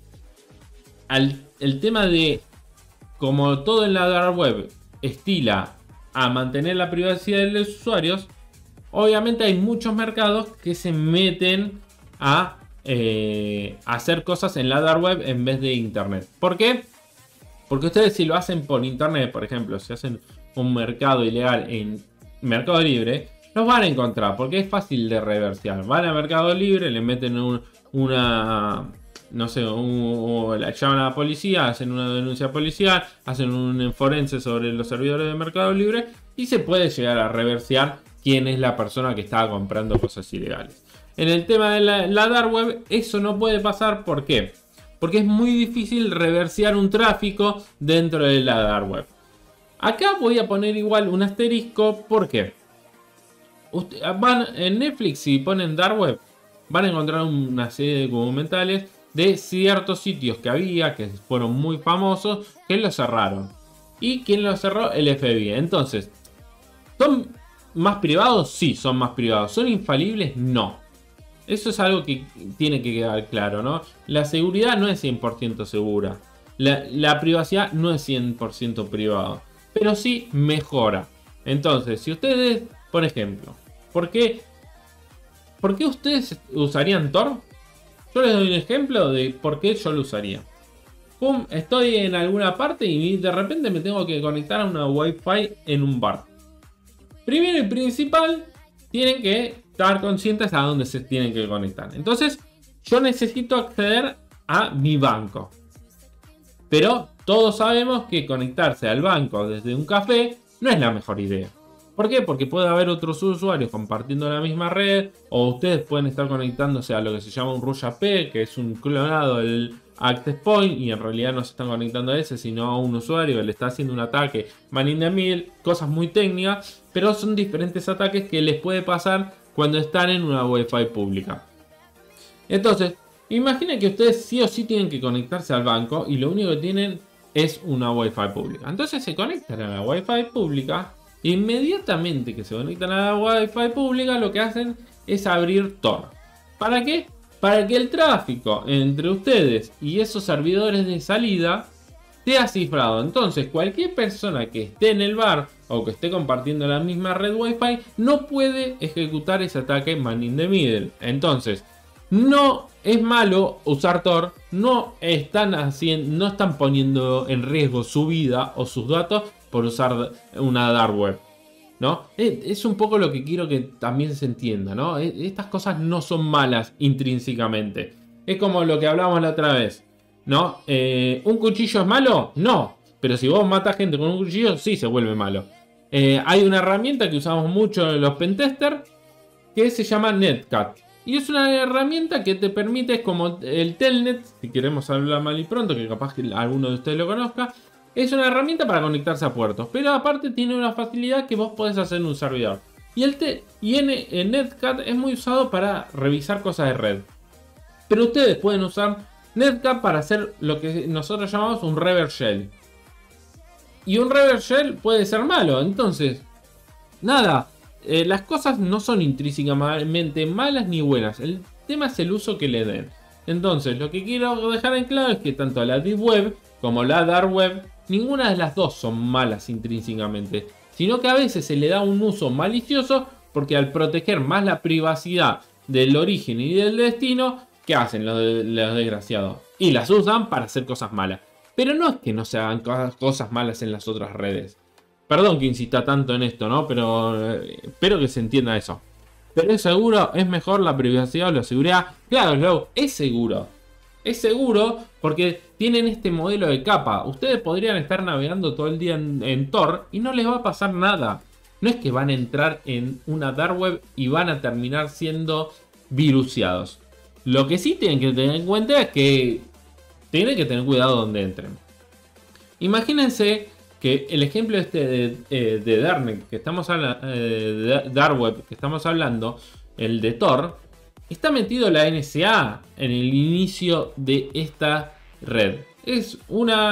al, el tema de como todo en la Dark Web estila a mantener la privacidad de los usuarios, obviamente hay muchos mercados que se meten a eh, hacer cosas en la Dark Web en vez de Internet. ¿Por qué? Porque ustedes si lo hacen por Internet, por ejemplo, si hacen un mercado ilegal en Mercado Libre, los van a encontrar porque es fácil de reversear. Van a Mercado Libre, le meten un, una... no sé, un, un, la llaman a la policía, hacen una denuncia policial, hacen un forense sobre los servidores de Mercado Libre y se puede llegar a reversear quién es la persona que estaba comprando cosas ilegales. En el tema de la, la Dark Web, eso no puede pasar. ¿Por qué? Porque es muy difícil reversear un tráfico dentro de la Dark Web. Acá voy a poner igual un asterisco. ¿Por qué? Usted, van en Netflix, si ponen Dark Web, van a encontrar una serie de documentales de ciertos sitios que había, que fueron muy famosos, que los cerraron. ¿Y quién los cerró? El F B I. Entonces, ¿son más privados? Sí, son más privados. ¿Son infalibles? No. Eso es algo que tiene que quedar claro, ¿no? La seguridad no es cien por ciento segura. La, la privacidad no es cien por ciento privado. Pero sí mejora. Entonces, si ustedes, por ejemplo, ¿por qué, ¿por qué ustedes usarían Tor? Yo les doy un ejemplo de por qué yo lo usaría. Pum, estoy en alguna parte y de repente me tengo que conectar a una Wi-Fi en un bar. Primero y principal, tienen que estar conscientes a dónde se tienen que conectar. Entonces, yo necesito acceder a mi banco. Pero todos sabemos que conectarse al banco desde un café no es la mejor idea. ¿Por qué? Porque puede haber otros usuarios compartiendo la misma red, o ustedes pueden estar conectándose a lo que se llama un Rush A P, que es un clonado del Access Point, y en realidad no se están conectando a ese, sino a un usuario que le está haciendo un ataque man in the middle, cosas muy técnicas, pero son diferentes ataques que les puede pasar cuando están en una Wi-Fi pública. Entonces, imaginen que ustedes sí o sí tienen que conectarse al banco y lo único que tienen es una Wi-Fi pública. Entonces se conectan a la Wi-Fi pública. Inmediatamente que se conectan a la Wi-Fi pública, lo que hacen es abrir Tor. ¿Para qué? Para que el tráfico entre ustedes y esos servidores de salida sea cifrado. Entonces cualquier persona que esté en el bar o que esté compartiendo la misma red Wi-Fi no puede ejecutar ese ataque man in the middle. Entonces no es malo usar Tor, no están haciendo, no están poniendo en riesgo su vida o sus datos por usar una Dark Web, ¿no? Es un poco lo que quiero que también se entienda, ¿no? Estas cosas no son malas intrínsecamente. Es como lo que hablábamos la otra vez, ¿no? Eh, ¿Un cuchillo es malo? No. Pero si vos matas gente con un cuchillo, sí se vuelve malo. Eh, hay una herramienta que usamos mucho en los pentesters que se llama Netcat. Y es una herramienta que te permite, como el Telnet, si queremos hablar mal y pronto, que capaz que alguno de ustedes lo conozca. Es una herramienta para conectarse a puertos, pero aparte tiene una facilidad que vos podés hacer en un servidor. Y, el te y en, en Netcat es muy usado para revisar cosas de red. Pero ustedes pueden usar Netcat para hacer lo que nosotros llamamos un reverse shell. Y un reverse shell puede ser malo, entonces, nada, eh, las cosas no son intrínsecamente malas ni buenas. El tema es el uso que le den. Entonces, lo que quiero dejar en claro es que tanto la Deep Web como la Dark Web, ninguna de las dos son malas intrínsecamente, sino que a veces se le da un uso malicioso porque al proteger más la privacidad del origen y del destino, ¿qué hacen los, de, los desgraciados? Y las usan para hacer cosas malas. Pero no es que no se hagan cosas malas en las otras redes. Perdón que insista tanto en esto, ¿no? Pero eh, espero que se entienda eso. Pero es seguro, es mejor la privacidad o la seguridad. Claro, luego es seguro. Es seguro porque tienen este modelo de capa. Ustedes podrían estar navegando todo el día en, en Tor y no les va a pasar nada. No es que van a entrar en una Dark Web y van a terminar siendo viruseados. Lo que sí tienen que tener en cuenta es que tienen que tener cuidado donde entren. Imagínense que el ejemplo este de, eh, de Darknet que estamos hablando, eh, de Dark Web que estamos hablando, el de Tor, está metido la N S A en el inicio de esta red. Es una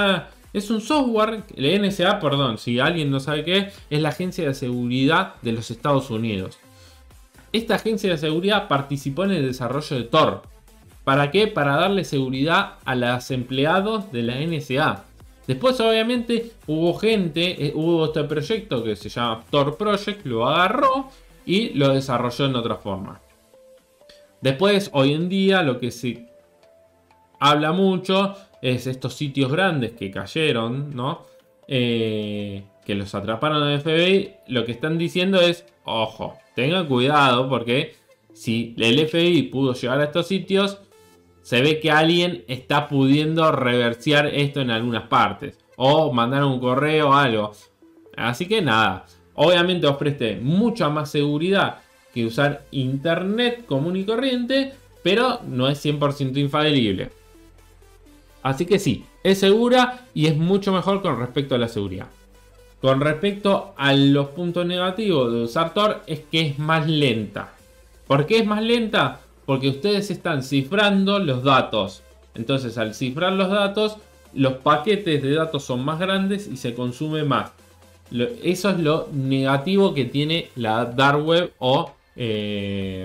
Es un software, el N S A, perdón, si alguien no sabe qué es, es la Agencia de Seguridad de los Estados Unidos. Esta agencia de seguridad participó en el desarrollo de Tor. ¿Para qué? Para darle seguridad a los empleados de la N S A. Después obviamente hubo gente, eh, hubo este proyecto que se llama Tor Project, lo agarró y lo desarrolló en otra forma. Después, hoy en día, lo que se habla mucho es estos sitios grandes que cayeron, ¿no? Eh, que los atraparon al F B I. Lo que están diciendo es, ojo, tengan cuidado porque si el F B I pudo llegar a estos sitios, se ve que alguien está pudiendo reversear esto en algunas partes. O mandar un correo o algo. Así que nada. Obviamente ofrece mucha más seguridad que usar internet común y corriente. Pero no es cien por ciento infalible. Así que sí, es segura y es mucho mejor con respecto a la seguridad. Con respecto a los puntos negativos de usar Tor es que es más lenta. ¿Por qué es más lenta? Porque ustedes están cifrando los datos. Entonces al cifrar los datos, los paquetes de datos son más grandes y se consume más. Lo, eso es lo negativo que tiene la Dark Web o, eh,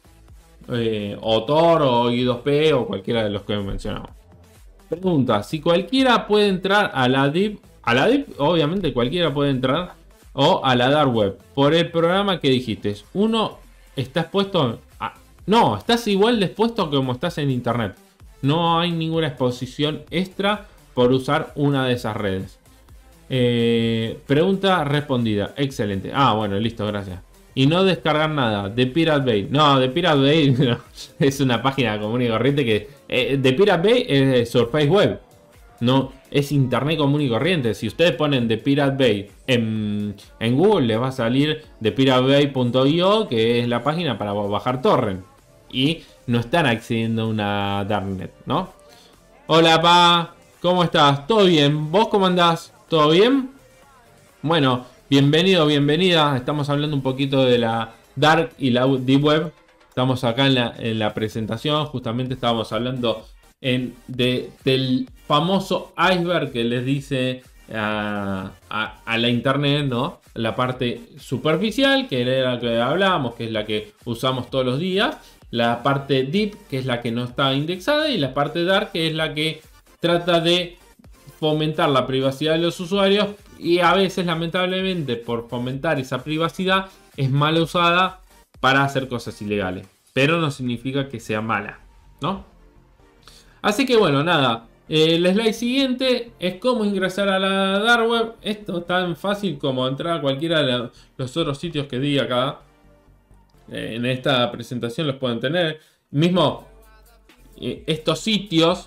eh, o Tor o I dos P o cualquiera de los que mencionamos. Pregunta, si cualquiera puede entrar a la Deep, a la Deep obviamente cualquiera puede entrar, o a la Dark Web, por el programa que dijiste. Uno, está expuesto... No, estás igual de expuesto como estás en internet. No hay ninguna exposición extra por usar una de esas redes. Eh, pregunta respondida. Excelente. Ah, bueno, listo, gracias. Y no descargar nada de Pirate Bay. No, de Pirate Bay no, es una página común y corriente que... Eh, de Pirate Bay es Surface Web. No, es internet común y corriente. Si ustedes ponen The Pirate Bay en, en Google, les va a salir the pirate bay punto i o, que es la página para bajar torrent. Y no están accediendo a una darknet, ¿no? Hola, pa, ¿cómo estás? ¿Todo bien? ¿Vos cómo andás? ¿Todo bien? Bueno, bienvenido, bienvenida. Estamos hablando un poquito de la Dark y la Deep Web. Estamos acá en la, en la presentación. Justamente estábamos hablando en, de, del famoso iceberg que les dice a, a, a la internet, ¿no? La parte superficial, que era la que hablábamos, que es la que usamos todos los días. La parte deep, que es la que no está indexada. Y la parte dark, que es la que trata de fomentar la privacidad de los usuarios. Y a veces, lamentablemente, por fomentar esa privacidad, es mal usada para hacer cosas ilegales. Pero no significa que sea mala, ¿no? Así que bueno, nada. Eh, el slide siguiente es cómo ingresar a la Dark Web. Esto es tan fácil como entrar a cualquiera de los otros sitios que di acá. Eh, en esta presentación los pueden tener. Mismo eh, estos sitios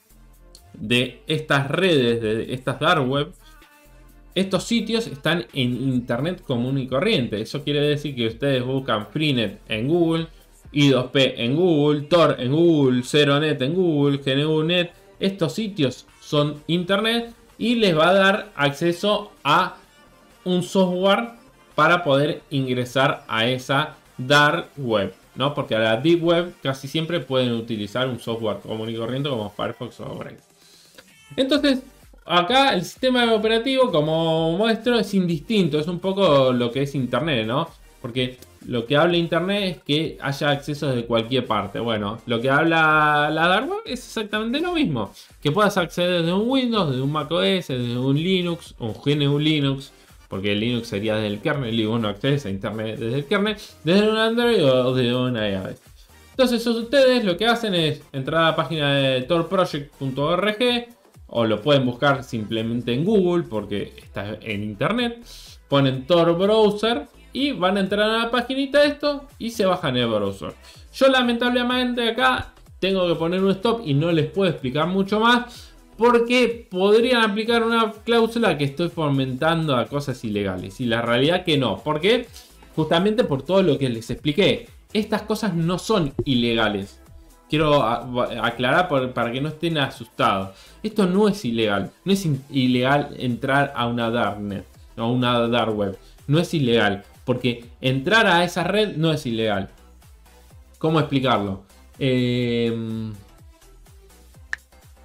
de estas redes, de estas Dark Web. Estos sitios están en internet común y corriente. Eso quiere decir que ustedes buscan Freenet en Google, I dos P en Google, Tor en Google, Zeronet en Google, G N U punto net. Estos sitios son internet y les va a dar acceso a un software para poder ingresar a esa Dark Web, ¿no? Porque a la Deep Web casi siempre pueden utilizar un software común y corriente como Firefox o Brave. Entonces, acá el sistema operativo, como muestro, es indistinto. Es un poco lo que es internet, ¿no? Porque lo que habla internet es que haya accesos de cualquier parte. Bueno, lo que habla la Dark Web es exactamente lo mismo. Que puedas acceder desde un Windows, desde un macOS, desde un Linux, un G N U Linux. Porque el Linux sería desde el kernel y uno accede a internet desde el kernel. Desde un Android o desde una iOS. Entonces ustedes lo que hacen es entrar a la página de tor project punto org. O lo pueden buscar simplemente en Google porque está en internet. Ponen Tor Browser y van a entrar a la paginita de esto y se bajan el browser. Yo lamentablemente acá tengo que poner un stop y no les puedo explicar mucho más. Porque podrían aplicar una cláusula que estoy fomentando a cosas ilegales. Y la realidad que no. ¿Por qué? Justamente por todo lo que les expliqué. Estas cosas no son ilegales. Quiero aclarar para que no estén asustados. Esto no es ilegal. No es ilegal entrar a una darknet o a una dark web. No es ilegal. Porque entrar a esa red no es ilegal. ¿Cómo explicarlo? Eh...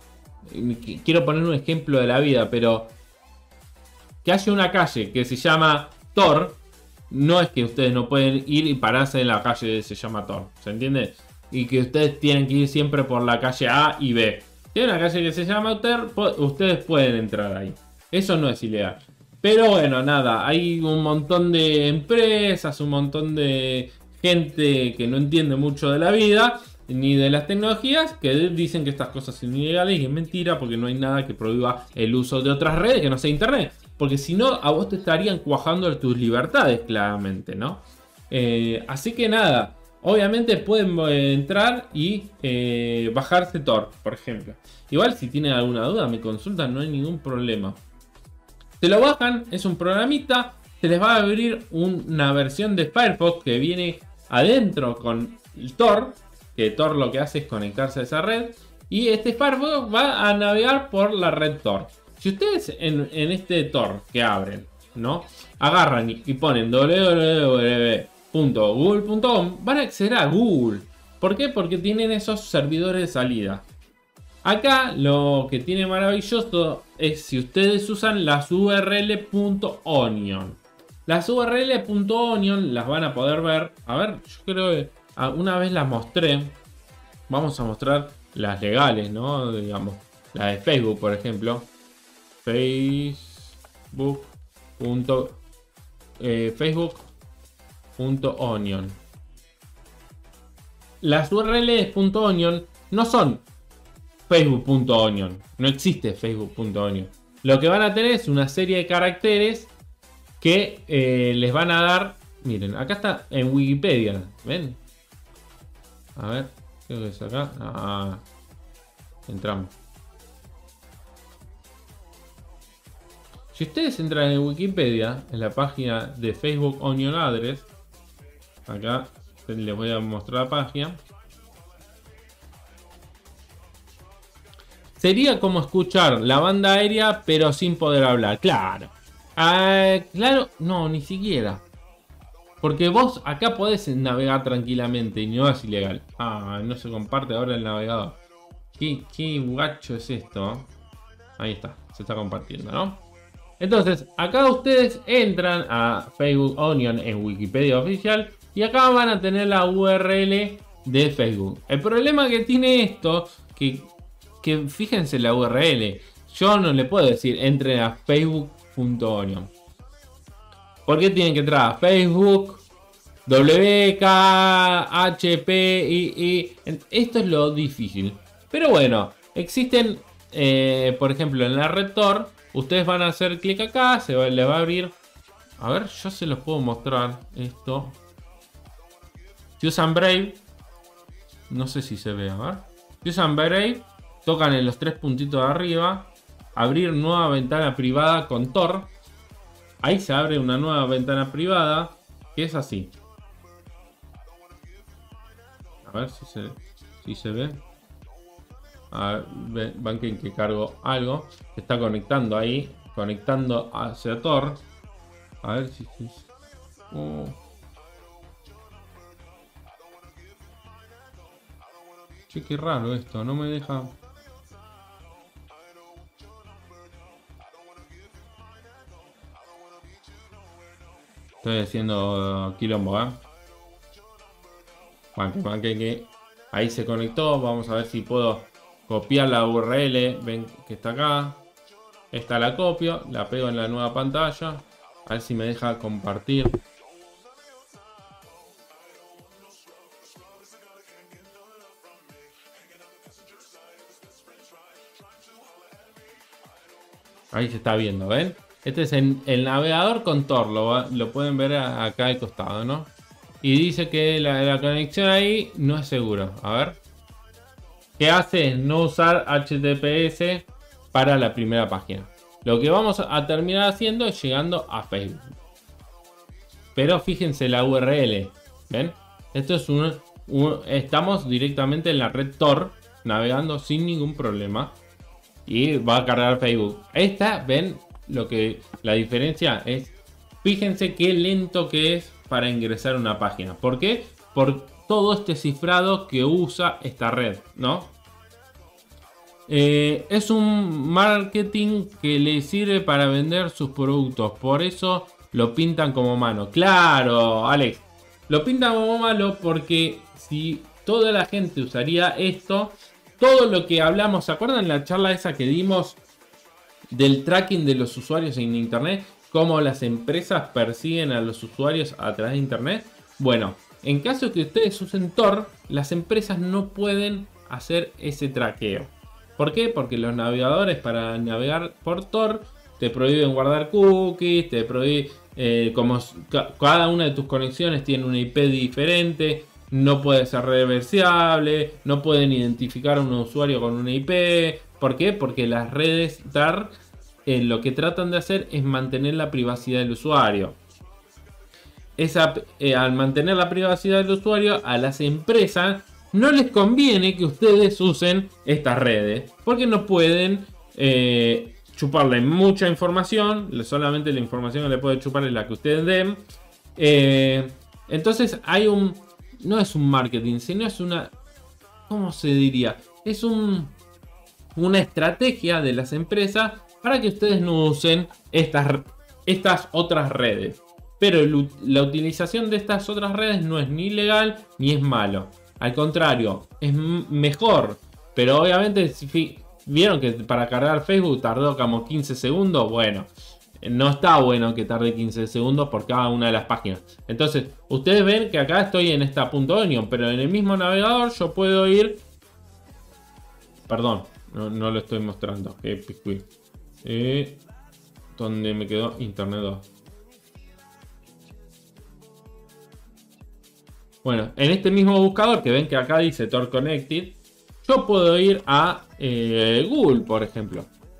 quiero poner un ejemplo de la vida, pero que haya una calle que se llama Tor, no es que ustedes no pueden ir y pararse en la calle que se llama Tor, ¿se entiende? Y que ustedes tienen que ir siempre por la calle A y B. Si hay una calle que se llama Tor, ustedes pueden entrar ahí. Eso no es ilegal. Pero bueno, nada, hay un montón de empresas, un montón de gente que no entiende mucho de la vida ni de las tecnologías, que dicen que estas cosas son ilegales, y es mentira, porque no hay nada que prohíba el uso de otras redes que no sea internet. Porque si no, a vos te estarían cuajando tus libertades, claramente, ¿no? Eh, así que nada, obviamente pueden eh, entrar y eh, bajarse Tor, por ejemplo. Igual si tienen alguna duda, me consultan, no hay ningún problema. Se lo bajan, es un programita, se les va a abrir una versión de Firefox que viene adentro con el Tor, que Tor lo que hace es conectarse a esa red, y este Firefox va a navegar por la red Tor. Si ustedes en, en este Tor que abren, ¿no? Agarran y, y ponen w w w punto google punto com, van a acceder a Google. ¿Por qué? Porque tienen esos servidores de salida. Acá lo que tiene maravilloso es si ustedes usan las U R L punto onion. Las U R L punto onion las van a poder ver. A ver, yo creo que una vez las mostré. Vamos a mostrar las legales, ¿no? Digamos, la de Facebook, por ejemplo. Facebook. Eh, Facebook punto onion. Las U R L punto onion no son Facebook punto onion. No existe Facebook punto onion. Lo que van a tener es una serie de caracteres que eh, les van a dar. Miren, acá está en Wikipedia. ¿Ven? A ver, ¿qué es acá? Ah, entramos. Si ustedes entran en Wikipedia, en la página de Facebook Onion Address, acá les voy a mostrar la página. Sería como escuchar la banda aérea, pero sin poder hablar. Claro. Ah, claro, no, ni siquiera. Porque vos acá podés navegar tranquilamente y no es ilegal. Ah, no se comparte ahora el navegador. ¿Qué, qué guacho es esto? Ahí está, se está compartiendo, ¿no? Entonces, acá ustedes entran a Facebook Onion en Wikipedia oficial y acá van a tener la U R L de Facebook. El problema que tiene esto, que, que fíjense la U R L, yo no le puedo decir entren a facebook punto onion. ¿Por qué tienen que entrar a Facebook? W K H P I I. Esto es lo difícil. Pero bueno, existen, eh, por ejemplo, en la red Tor. Ustedes van a hacer clic acá, se va, les va a abrir. A ver, yo se los puedo mostrar esto. Si usan Brave, no sé si se ve, a ver. Si usan Brave, tocan en los tres puntitos de arriba, abrir nueva ventana privada con Tor. Ahí se abre una nueva ventana privada, que es así. A ver si se, si se ve. A ver, banquen que cargo algo. Se está conectando ahí. Conectando hacia Tor. A ver si... si oh. Che, qué raro esto. No me deja... Estoy haciendo quilombo, ¿eh? Banquen, banquen que... Ahí se conectó. Vamos a ver si puedo... copiar la U R L, ven que está acá. Esta la copio, la pego en la nueva pantalla. A ver si me deja compartir. Ahí se está viendo, ¿ven? Este es el, el navegador con Tor, lo, lo pueden ver acá al costado, ¿no? Y dice que la, la conexión ahí no es segura. A ver. ¿Qué hace? Es no usar H T T P S para la primera página. Lo que vamos a terminar haciendo es llegando a Facebook. Pero fíjense la U R L. ¿Ven? Esto es un, un... Estamos directamente en la red Tor, navegando sin ningún problema. Y va a cargar Facebook. Esta, ven, lo que la diferencia es... Fíjense qué lento que es para ingresar a una página. ¿Por qué? Por todo este cifrado que usa esta red, ¿no? Eh, es un marketing que le sirve para vender sus productos. Por eso lo pintan como malo. Claro, Alex. Lo pintan como malo porque si toda la gente usaría esto, todo lo que hablamos, ¿se acuerdan la charla esa que dimos del tracking de los usuarios en internet? Cómo las empresas persiguen a los usuarios a través de internet. Bueno, en caso que ustedes usen Tor, las empresas no pueden hacer ese traqueo. ¿Por qué? Porque los navegadores para navegar por Tor te prohíben guardar cookies, te prohíben, eh, como cada una de tus conexiones tiene una I P diferente, no puede ser reversible, no pueden identificar a un usuario con una I P. ¿Por qué? Porque las redes Tor eh, lo que tratan de hacer es mantener la privacidad del usuario. Esa, eh, al mantener la privacidad del usuario, a las empresas no les conviene que ustedes usen estas redes, porque no pueden eh, chuparle mucha información, solamente la información que le puede chupar es la que ustedes den. Eh, entonces hay un, no es un marketing, sino es una, ¿cómo se diría? Es un, una estrategia de las empresas para que ustedes no usen estas, estas otras redes. Pero el, la utilización de estas otras redes no es ni legal ni es malo. Al contrario, es mejor. Pero obviamente, si vieron que para cargar Facebook tardó como quince segundos. Bueno, no está bueno que tarde quince segundos por cada una de las páginas. Entonces, ustedes ven que acá estoy en esta .onion, pero en el mismo navegador yo puedo ir... Perdón, no, no lo estoy mostrando. Eh, ¿Dónde me quedó? Internet dos. Bueno, en este mismo buscador que ven que acá dice Tor Connected, yo puedo ir a eh, Google, por ejemplo.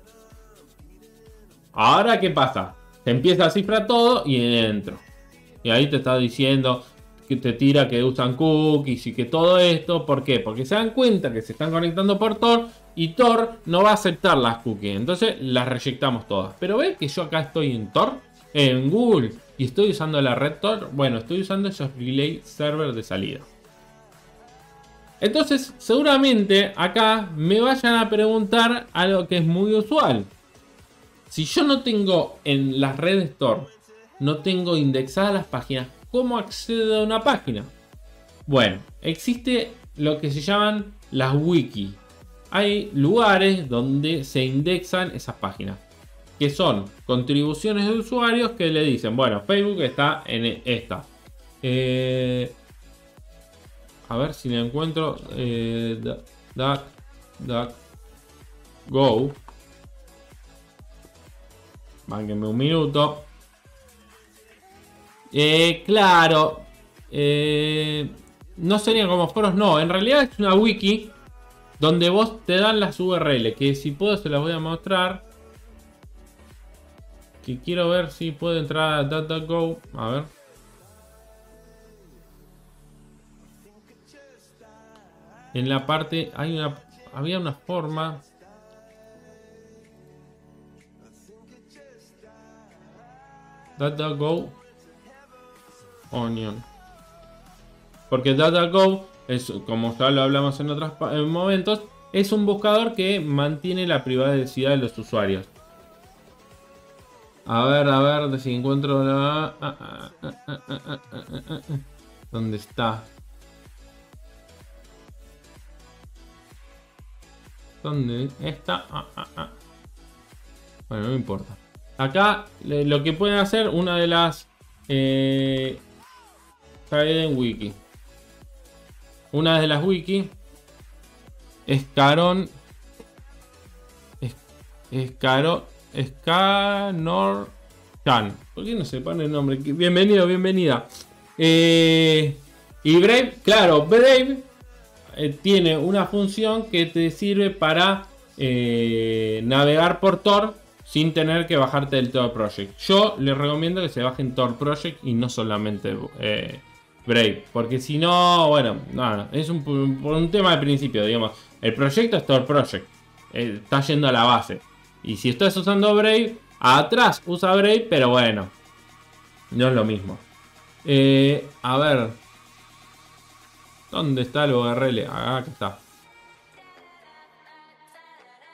Ahora, ¿qué pasa? Te empieza a cifrar todo y entro. Y ahí te está diciendo que te tira que usan cookies y que todo esto. ¿Por qué? Porque se dan cuenta que se están conectando por Tor y Tor no va a aceptar las cookies. Entonces las reyectamos todas. Pero ven que yo acá estoy en Tor, en Google, y estoy usando la red Tor. Bueno, estoy usando esos relay server de salida. Entonces, seguramente acá me vayan a preguntar algo que es muy usual. Si yo no tengo en las redes Tor, no tengo indexadas las páginas, ¿cómo accedo a una página? Bueno, existe lo que se llaman las wiki. Hay lugares donde se indexan esas páginas, que son contribuciones de usuarios que le dicen, bueno, Facebook está en esta. Eh, a ver si la encuentro. Eh, duck, duck, go. Mánquenme un minuto. Eh, claro. Eh, no serían como foros, no. En realidad es una wiki donde vos te dan las U R L. Que si puedo se las voy a mostrar. Que quiero ver si puedo entrar a DuckDuckGo. A ver. En la parte hay una, había una forma. DuckDuckGo Onion. Porque DuckDuckGo es, como ya lo hablamos en otros momentos, es un buscador que mantiene la privacidad de los usuarios. A ver, a ver si encuentro la... ¿Dónde está? ¿Dónde está? Ah, ah, ah. Bueno, no importa. Acá lo que pueden hacer, una de las... Eh, en wiki. Una de las wiki es Caron... Es, es Caro... Scanor Chan. ¿Por qué no se pone el nombre? Bienvenido, bienvenida. Eh, y Brave, claro, Brave eh, tiene una función que te sirve para eh, navegar por Tor sin tener que bajarte del Tor Project. Yo les recomiendo que se bajen Tor Project y no solamente eh, Brave, porque si no, bueno, no, es un, por un tema de principio, digamos. El proyecto es Tor Project, eh, está yendo a la base. Y si estás usando Brave, atrás usa Brave, pero bueno, no es lo mismo. Eh, a ver, ¿dónde está el U R L? Acá está.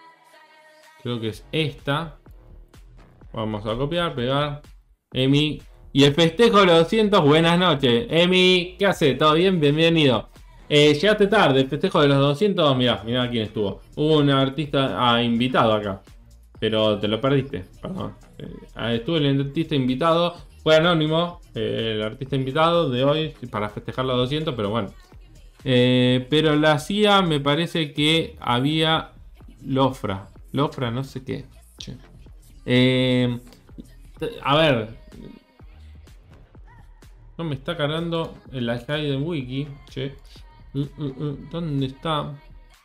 Creo que es esta. Vamos a copiar, pegar. Emi. Y el festejo de los doscientos. Buenas noches. Emi, ¿qué hace? ¿Todo bien? Bienvenido. Eh, llegaste tarde. El festejo de los doscientos. Mirá, mirá quién estuvo. Hubo un artista ah, invitado acá. Pero te lo perdiste. Perdón. Eh, estuvo el artista invitado. Fue anónimo. Eh, el artista invitado de hoy. Para festejar los doscientos. Pero bueno. Eh, pero la C I A me parece que había Lofra. Lofra, no sé qué. Che. Eh, a ver. No me está cargando el Hidden Wiki. Che. Uh, uh, uh, ¿Dónde está?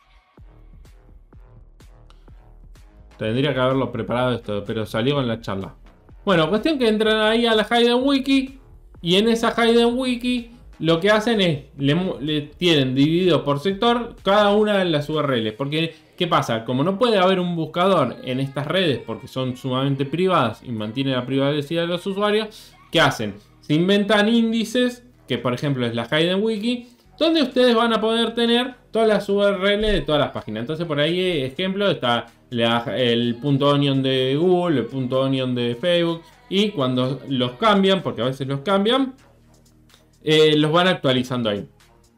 Tendría que haberlo preparado esto, pero salió en la charla. Bueno, cuestión que entran ahí a la Hidden Wiki. Y en esa Hidden Wiki lo que hacen es, le, le tienen dividido por sector cada una de las U R Ls. Porque, ¿qué pasa? Como no puede haber un buscador en estas redes porque son sumamente privadas y mantienen la privacidad de los usuarios, ¿qué hacen? Se inventan índices, que por ejemplo es la Hidden Wiki, donde ustedes van a poder tener todas las U R Ls de todas las páginas. Entonces por ahí, ejemplo, está la, el punto .onion de Google, el punto .onion de Facebook. Y cuando los cambian, porque a veces los cambian, eh, los van actualizando ahí.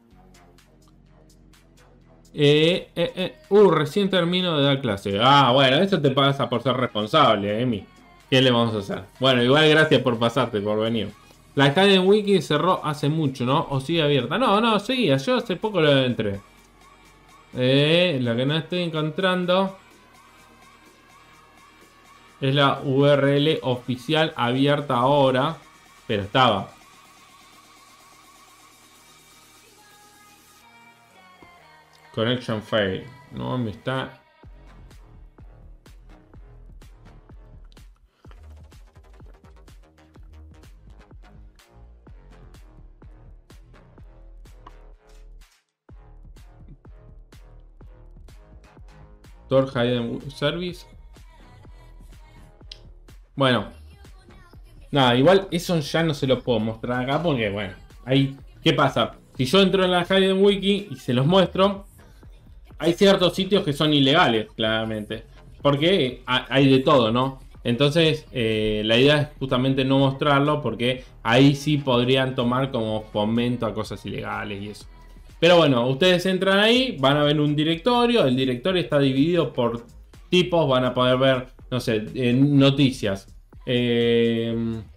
Eh, eh, eh. Uh, recién termino de dar clase. Ah, bueno, eso te pasa por ser responsable, Emi. ¿Qué le vamos a hacer? Bueno, igual gracias por pasarte, por venir. La Hidden Wiki cerró hace mucho, ¿no? ¿O sigue abierta? No, no, seguía. Yo hace poco lo entré. Eh, la que no estoy encontrando es la U R L oficial abierta ahora. Pero estaba. Connection fail. No, me está... Tor Hidden Service. Bueno. Nada, igual eso ya no se lo puedo mostrar acá porque, bueno, ahí, ¿qué pasa? Si yo entro en la Hidden Wiki y se los muestro, hay ciertos sitios que son ilegales, claramente. Porque hay de todo, ¿no? Entonces, eh, la idea es justamente no mostrarlo porque ahí sí podrían tomar como fomento a cosas ilegales y eso. Pero bueno, ustedes entran ahí, van a ver un directorio. El directorio está dividido por tipos. Van a poder ver, no sé, eh, noticias. Eh,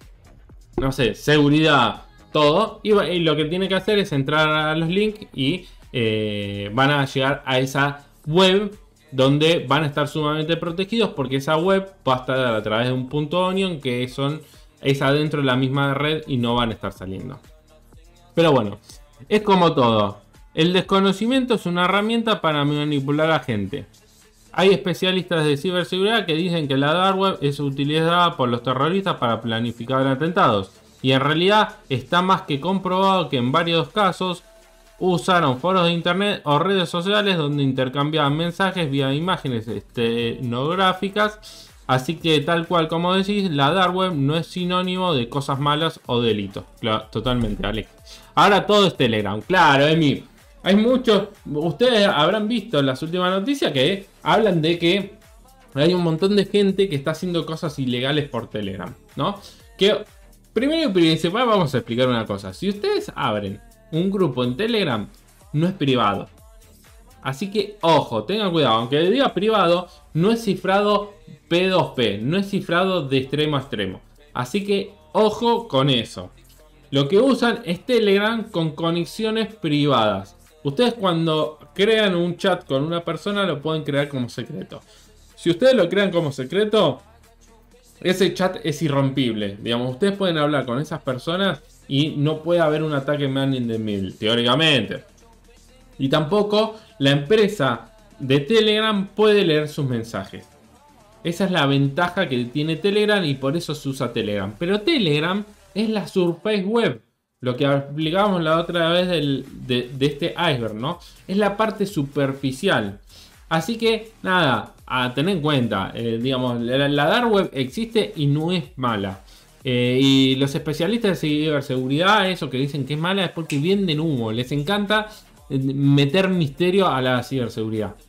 no sé, seguridad, todo. Y, y lo que tienen que hacer es entrar a los links y eh, van a llegar a esa web donde van a estar sumamente protegidos porque esa web va a estar a través de un punto .onion que son, es adentro de la misma red y no van a estar saliendo. Pero bueno, es como todo. El desconocimiento es una herramienta para manipular a gente. Hay especialistas de ciberseguridad que dicen que la dark web es utilizada por los terroristas para planificar atentados. Y en realidad está más que comprobado que en varios casos usaron foros de internet o redes sociales donde intercambiaban mensajes vía imágenes estenográficas. Así que tal cual como decís, la dark web no es sinónimo de cosas malas o delitos. Claro, totalmente, Alex. Ahora todo es Telegram. Claro, Emi. Hay muchos, ustedes habrán visto en las últimas noticias que hablan de que hay un montón de gente que está haciendo cosas ilegales por Telegram, ¿no? Que primero y principal vamos a explicar una cosa. Si ustedes abren un grupo en Telegram, no es privado. Así que, ojo, tengan cuidado. Aunque diga privado, no es cifrado P dos P. No es cifrado de extremo a extremo. Así que, ojo con eso. Lo que usan es Telegram con conexiones privadas. Ustedes cuando crean un chat con una persona lo pueden crear como secreto. Si ustedes lo crean como secreto, ese chat es irrompible. Digamos, ustedes pueden hablar con esas personas y no puede haber un ataque man in the middle, teóricamente. Y tampoco la empresa de Telegram puede leer sus mensajes. Esa es la ventaja que tiene Telegram y por eso se usa Telegram. Pero Telegram es la surface web. Lo que explicábamos la otra vez del, de, de este iceberg, ¿no? Es la parte superficial. Así que, nada, a tener en cuenta. Eh, digamos, la, la dark web existe y no es mala. Eh, y los especialistas de ciberseguridad, eso que dicen que es mala, es porque venden humo. Les encanta meter misterio a la ciberseguridad.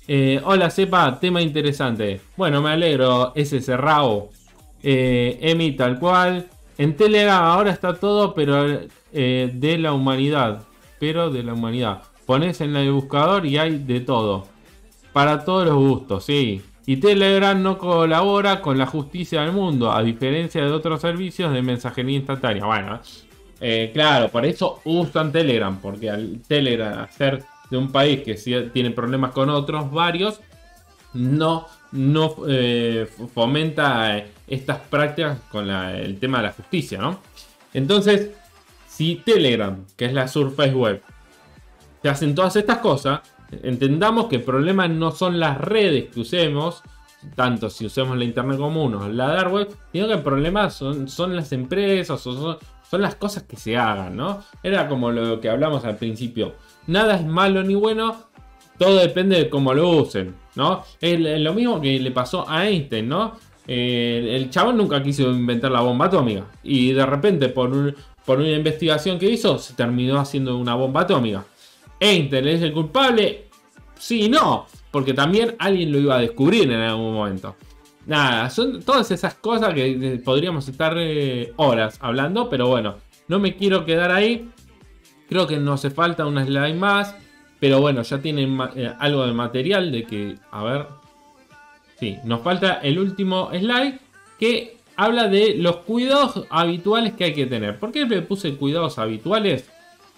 Eh, hola Cepa, tema interesante. Bueno, me alegro, ese cerrado. Eh, Emi, tal cual. En Telegram ahora está todo, pero eh, de la humanidad. Pero de la humanidad. Pones en el buscador y hay de todo. Para todos los gustos, sí. Y Telegram no colabora con la justicia del mundo, a diferencia de otros servicios de mensajería instantánea. Bueno, eh, claro, por eso usan Telegram, porque al Telegram hacer de un país que sí tiene problemas con otros varios, no, no eh, fomenta estas prácticas con la, el tema de la justicia, ¿no? Entonces, si Telegram, que es la Surface Web, te hacen todas estas cosas, entendamos que el problema no son las redes que usemos, tanto si usemos la internet común o la dark web, sino que el problema son, son las empresas o son, son las cosas que se hagan, ¿no? Era como lo que hablamos al principio. Nada es malo ni bueno, todo depende de cómo lo usen, ¿no? Es lo mismo que le pasó a Einstein, ¿no? Eh, el chabón nunca quiso inventar la bomba atómica y de repente por, un, por una investigación que hizo se terminó haciendo una bomba atómica. ¿Einstein es el culpable? Sí y no, porque también alguien lo iba a descubrir en algún momento. Nada, son todas esas cosas que podríamos estar eh, horas hablando, pero bueno, no me quiero quedar ahí. Creo que nos hace falta una slide más, pero bueno, ya tienen eh, algo de material de que, a ver, sí, nos falta el último slide que habla de los cuidados habituales que hay que tener. ¿Por qué le puse cuidados habituales?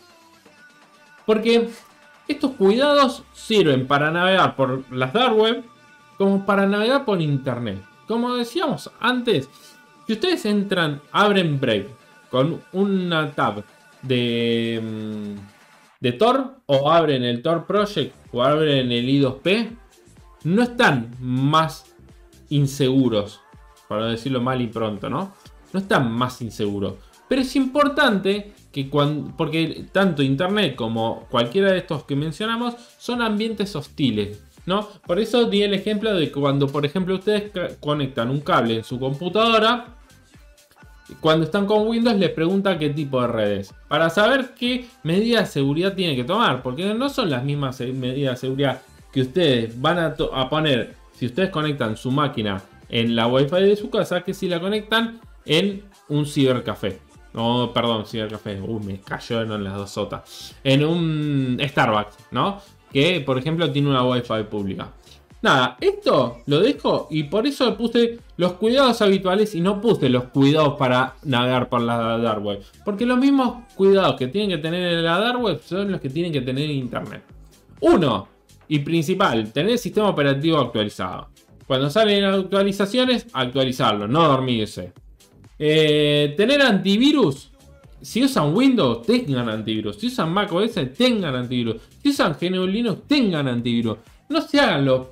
Porque estos cuidados sirven para navegar por las dark web como para navegar por internet. Como decíamos antes, si ustedes entran, abren Brave con una tab de, de Tor, o abren el Tor Project o abren el I dos P, no están más inseguros, para decirlo mal y pronto, ¿no? No están más inseguros. Pero es importante que cuando, porque tanto internet como cualquiera de estos que mencionamos son ambientes hostiles, ¿no? Por eso di el ejemplo de cuando, por ejemplo, ustedes conectan un cable en su computadora, cuando están con Windows les pregunta qué tipo de redes, para saber qué medidas de seguridad tienen que tomar, porque no son las mismas medidas de seguridad que ustedes van a, a poner si ustedes conectan su máquina en la Wi-Fi de su casa que si la conectan en un cibercafé. No, perdón, cibercafé. Uy, me cayeron las dos sotas. En un Starbucks, ¿no? Que, por ejemplo, tiene una Wi-Fi pública. Nada, esto lo dejo y por eso puse los cuidados habituales y no puse los cuidados para navegar por la dark web. Porque los mismos cuidados que tienen que tener en la dark web son los que tienen que tener en internet. Uno, y principal, tener el sistema operativo actualizado. Cuando salen actualizaciones, actualizarlo, no dormirse. Eh, tener antivirus. Si usan Windows, tengan antivirus. Si usan macOS, tengan antivirus. Si usan G N U Linux, tengan antivirus. No se hagan los...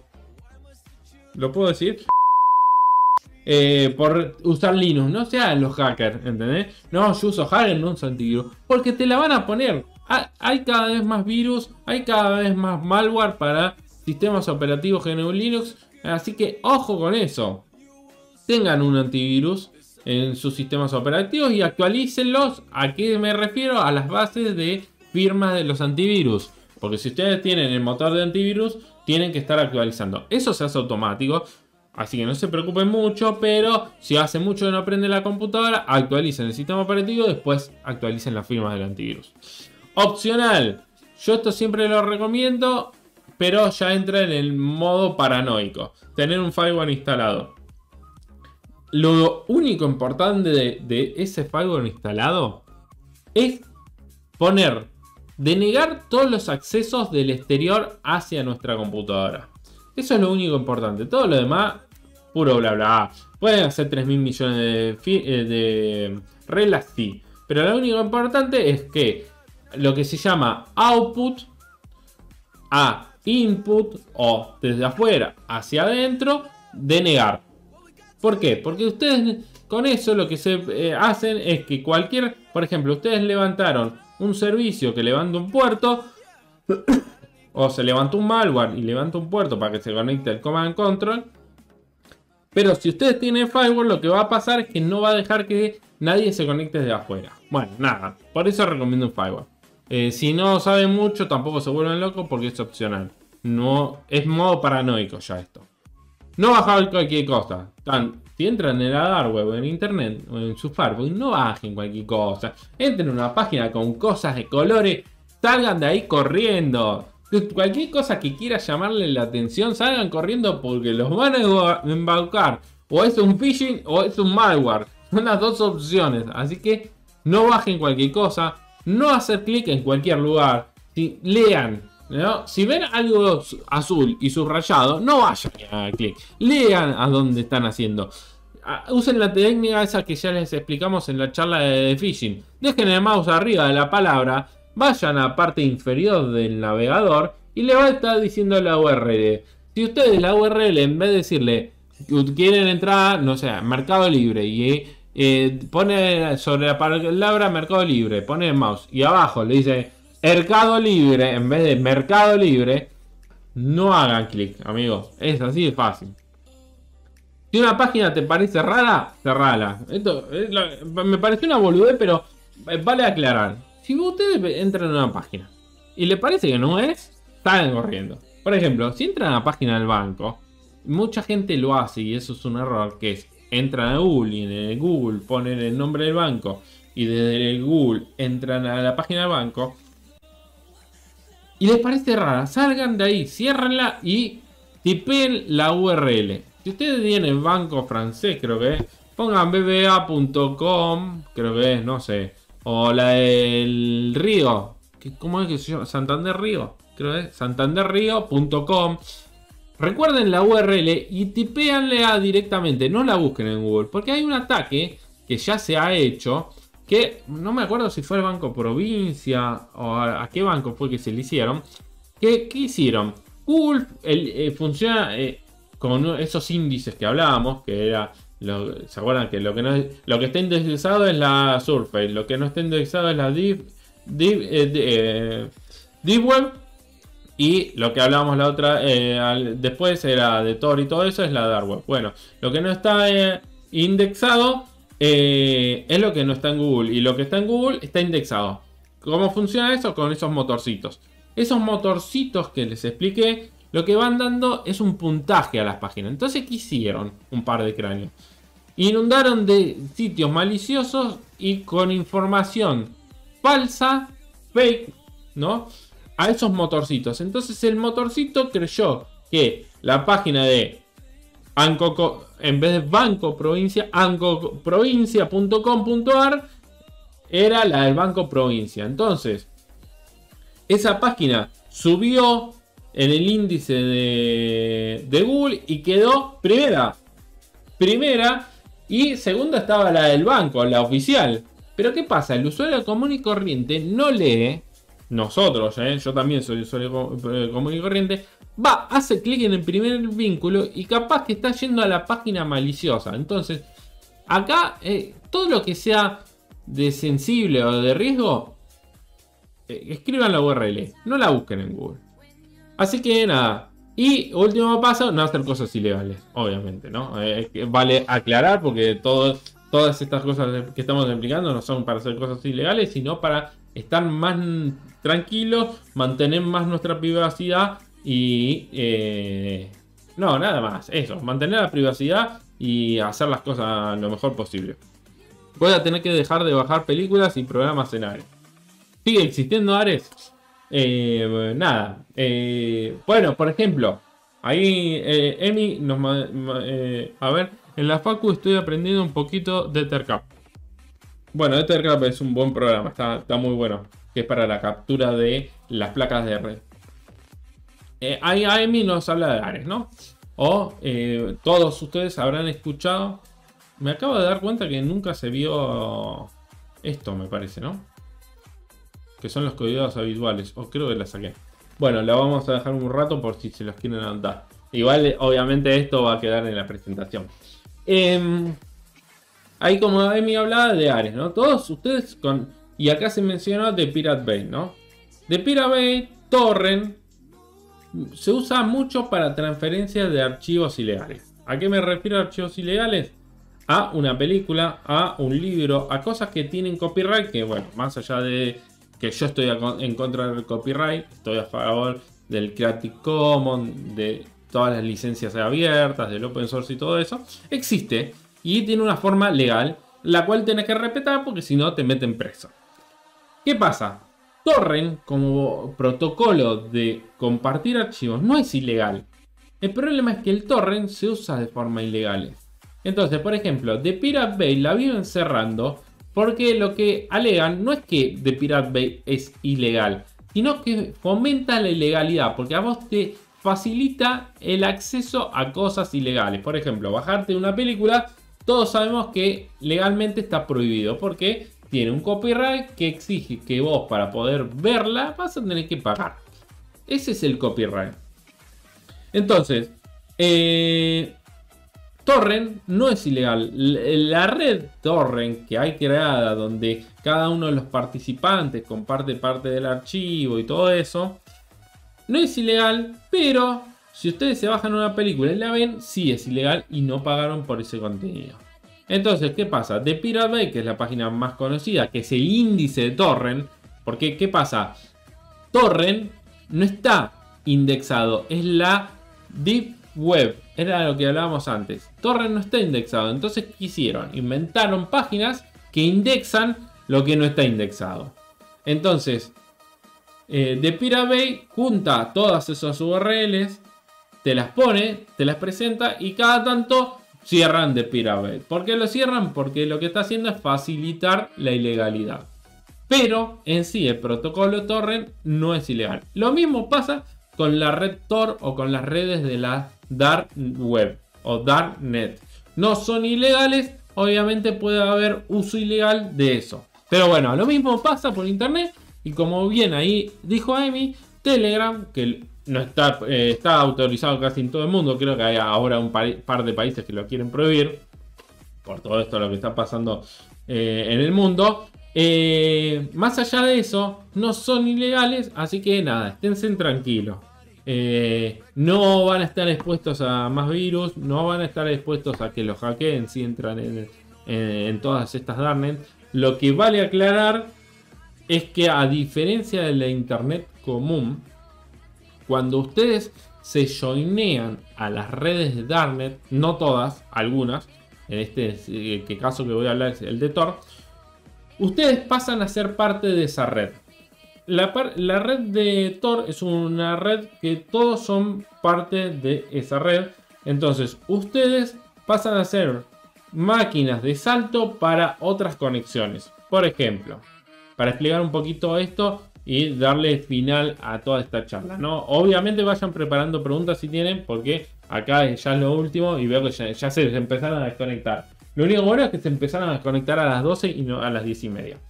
¿Lo puedo decir? Eh, por usar Linux. No se hagan los hackers, ¿entendés? No, yo uso hacker, no uso antivirus. Porque te la van a poner. Hay cada vez más virus. Hay cada vez más malware para sistemas operativos G N U Linux. Así que ojo con eso. Tengan un antivirus en sus sistemas operativos y actualícenlos. ¿A qué me refiero? A las bases de firmas de los antivirus. Porque si ustedes tienen el motor de antivirus, tienen que estar actualizando. Eso se hace automático. Así que no se preocupen mucho. Pero si hace mucho que no prende la computadora, actualicen el sistema operativo. Después actualicen las firmas del antivirus. Opcional. Yo esto siempre lo recomiendo. Pero ya entra en el modo paranoico. Tener un firewall instalado. Lo único importante de, de ese firewall instalado es poner, denegar todos los accesos del exterior hacia nuestra computadora. Eso es lo único importante. Todo lo demás, puro bla bla. Pueden hacer tres mil millones de, de reglas, sí. Pero lo único importante es que lo que se llama output a input o desde afuera hacia adentro, denegar. ¿Por qué? Porque ustedes con eso lo que se eh, hacen es que cualquier, por ejemplo, ustedes levantaron un servicio que levanta un puerto o se levantó un malware y levanta un puerto para que se conecte al command control. Pero si ustedes tienen firewall, lo que va a pasar es que no va a dejar que nadie se conecte desde afuera. Bueno, nada, por eso recomiendo un firewall. Eh, si no saben mucho, tampoco se vuelven locos porque es opcional. no es modo paranoico ya esto. No bajar cualquier cosa. Tan, si entran en la dark web, en internet o en su Firefox, no bajen cualquier cosa. Entren en una página con cosas de colores, salgan de ahí corriendo. Cualquier cosa que quiera llamarle la atención, salgan corriendo porque los van a embaucar. O es un phishing o es un malware. Son las dos opciones. Así que no bajen cualquier cosa. No hacer clic en cualquier lugar. Si, lean. ¿No? Si ven algo azul y subrayado, no vayan a dar clic. Lean a dónde están haciendo. Usen la técnica esa que ya les explicamos en la charla de phishing. Dejen el mouse arriba de la palabra. Vayan a la parte inferior del navegador y le va a estar diciendo la U R L. Si ustedes la U R L, en vez de decirle que quieren entrar, no sé, Mercado Libre y eh, pone sobre la palabra Mercado Libre, pone el mouse y abajo le dice Mercado Libre en vez de Mercado Libre, no hagan clic, amigos. Es así de fácil. Si una página te parece rara, cerrala. Esto es lo, me pareció una boludez, pero vale aclarar. Si ustedes entran en una página y le parece que no es, salen corriendo. Por ejemplo, si entran a la página del banco, mucha gente lo hace y eso es un error, que es entran a Google y en el Google ponen el nombre del banco y desde el Google entran a la página del banco y les parece rara, salgan de ahí, ciérrenla y tipen la U R L. Si ustedes tienen banco francés, creo que es, pongan b b a punto com, creo que es, no sé, o la del Río, ¿cómo es que se llama? Santander Río, creo que es santander río punto com. Recuerden la U R L y tipéanla directamente, no la busquen en Google, porque hay un ataque que ya se ha hecho, que no me acuerdo si fue el Banco Provincia o a, a qué banco fue que se le hicieron. ¿Qué, qué hicieron? Google el, eh, funciona eh, con esos índices que hablábamos, que era, lo, ¿se acuerdan? Que lo que, no es, lo que está indexado es la Surface, lo que no está indexado es la Deep, Deep, eh, eh, Deep Web. Y lo que hablábamos la otra, eh, al, después era de Tor y todo eso, es la Dark Web. Bueno, lo que no está eh, indexado eh, es lo que no está en Google. Y lo que está en Google está indexado. ¿Cómo funciona eso? Con esos motorcitos. Esos motorcitos que les expliqué, lo que van dando es un puntaje a las páginas. Entonces, ¿qué hicieron? Un par de cráneos. Inundaron de sitios maliciosos y con información falsa, fake, ¿no? A esos motorcitos. Entonces el motorcito creyó que la página de Anco, en vez de Banco Provincia, anco provincia punto com punto a r era la del Banco Provincia. Entonces esa página subió en el índice de, de Google y quedó primera. Primera y segunda estaba la del banco, la oficial. Pero ¿qué pasa? El usuario común y corriente no lee. Nosotros, ¿eh? Yo también soy usuario común y corriente. Va, hace clic en el primer vínculo y capaz que está yendo a la página maliciosa. Entonces, acá eh, todo lo que sea de sensible o de riesgo, eh, escriban la U R L, no la busquen en Google. Así que nada. Y último paso, no hacer cosas ilegales, obviamente, ¿no? Eh, vale aclarar porque todo, todas estas cosas que estamos explicando no son para hacer cosas ilegales, sino para estar más tranquilos, mantener más nuestra privacidad y... Eh, no, nada más, eso, mantener la privacidad y hacer las cosas lo mejor posible. Voy a tener que dejar de bajar películas y programas en Ares. ¿Sigue existiendo Ares? Eh, nada. Eh, bueno, por ejemplo, ahí eh, Emi nos... Eh, a ver, en la Facu estoy aprendiendo un poquito de Ethercap. Bueno, Ethercap es un buen programa, está, está muy bueno, que es para la captura de las placas de red. Eh, ahí Emi nos habla de Ares, ¿no? O eh, todos ustedes habrán escuchado. Me acabo de dar cuenta que nunca se vio esto, me parece, ¿no? Que son los cuidados habituales. O creo que la saqué. Bueno, la vamos a dejar un rato por si se los quieren anotar. Igual, obviamente, esto va a quedar en la presentación. Eh, ahí como Emi hablaba de Ares, ¿no? Todos ustedes con... Y acá se mencionó de Pirate Bay, ¿no? De Pirate Bay, Torrent, se usa mucho para transferencias de archivos ilegales. ¿A qué me refiero a archivos ilegales? A una película, a un libro, a cosas que tienen copyright, que bueno, más allá de que yo estoy en contra del copyright, estoy a favor del Creative Commons, de todas las licencias abiertas, del open source y todo eso, existe y tiene una forma legal, la cual tenés que respetar porque si no te meten preso. ¿Qué pasa? Torrent como protocolo de compartir archivos no es ilegal. El problema es que el torrent se usa de forma ilegal. Entonces, por ejemplo, The Pirate Bay la viven cerrando porque lo que alegan no es que The Pirate Bay es ilegal, sino que fomenta la ilegalidad, porque a vos te facilita el acceso a cosas ilegales. Por ejemplo, bajarte una película, todos sabemos que legalmente está prohibido, porque tiene un copyright que exige que vos, para poder verla, vas a tener que pagar. Ese es el copyright. Entonces, eh, Torrent no es ilegal. La red Torrent que hay creada, donde cada uno de los participantes comparte parte del archivo y todo eso, no es ilegal, pero si ustedes se bajan una película y la ven, sí es ilegal y no pagaron por ese contenido. Entonces, ¿qué pasa? The Pirate Bay, que es la página más conocida, que es el índice de Torrent, porque ¿qué pasa? Torrent no está indexado, es la Deep Web, era lo que hablábamos antes. Torrent no está indexado, entonces ¿qué hicieron? Inventaron páginas que indexan lo que no está indexado. Entonces, eh, The Pirate Bay junta todas esas U R Ls, te las pone, te las presenta y cada tanto cierran The Pirate Bay. ¿Por qué lo cierran? Porque lo que está haciendo es facilitar la ilegalidad. Pero en sí el protocolo Torrent no es ilegal. Lo mismo pasa con la red Tor o con las redes de la Dark Web o Darknet. No son ilegales, obviamente puede haber uso ilegal de eso. Pero bueno, lo mismo pasa por internet. Y como bien ahí dijo Amy, Telegram, que no está, eh, está autorizado casi en todo el mundo. Creo que hay ahora un par de países que lo quieren prohibir. Por todo esto lo que está pasando eh, en el mundo. Eh, más allá de eso, no son ilegales. Así que nada, esténse tranquilos. Eh, no van a estar expuestos a más virus. No van a estar expuestos a que los hackeen si entran en, en, en todas estas darknet. Lo que vale aclarar es que, a diferencia de la internet común, cuando ustedes se joinean a las redes de Darknet, no todas, algunas, en este eh, que caso que voy a hablar es el de Tor, ustedes pasan a ser parte de esa red. La, la red de Tor es una red que todos son parte de esa red. Entonces ustedes pasan a ser máquinas de salto para otras conexiones. Por ejemplo, para explicar un poquito esto y darle final a toda esta charla, ¿no? Obviamente vayan preparando preguntas si tienen, porque acá ya es lo último y veo que ya, ya se empezaron a desconectar. Lo único bueno es que se empezaron a desconectar a las doce y no a las diez y media.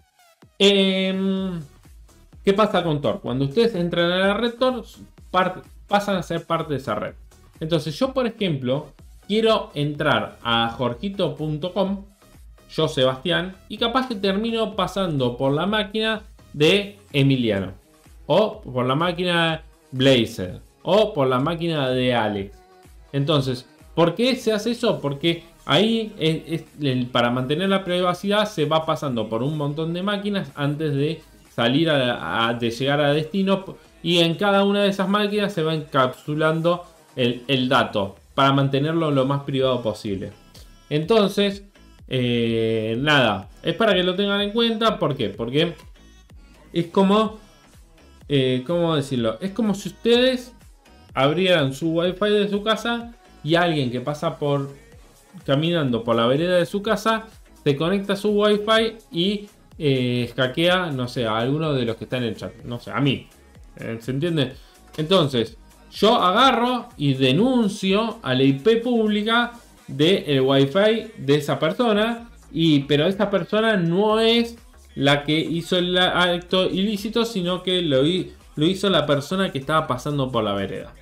Eh, ¿Qué pasa con Tor? Cuando ustedes entran a la red Tor, pasan a ser parte de esa red. Entonces yo, por ejemplo, quiero entrar a jorgito punto com, yo Sebastián, y capaz que termino pasando por la máquina de Emiliano, o por la máquina Blazer, o por la máquina de Alex. Entonces, ¿por qué se hace eso? Porque ahí es, es, para mantener la privacidad se va pasando por un montón de máquinas antes de salir a, a de llegar a destino, y en cada una de esas máquinas se va encapsulando el, el dato para mantenerlo lo más privado posible. Entonces, eh, nada, es para que lo tengan en cuenta. ¿Por qué? Porque es como, eh, ¿cómo decirlo? Es como si ustedes abrieran su wifi de su casa y alguien que pasa por caminando por la vereda de su casa se conecta a su wifi y eh, hackea, no sé, a alguno de los que están en el chat, no sé, a mí. Eh, ¿Se entiende? Entonces, yo agarro y denuncio a la I P pública del wifi de esa persona, y, pero esta persona no es la que hizo el acto ilícito, sino que lo, lo hizo la persona que estaba pasando por la vereda.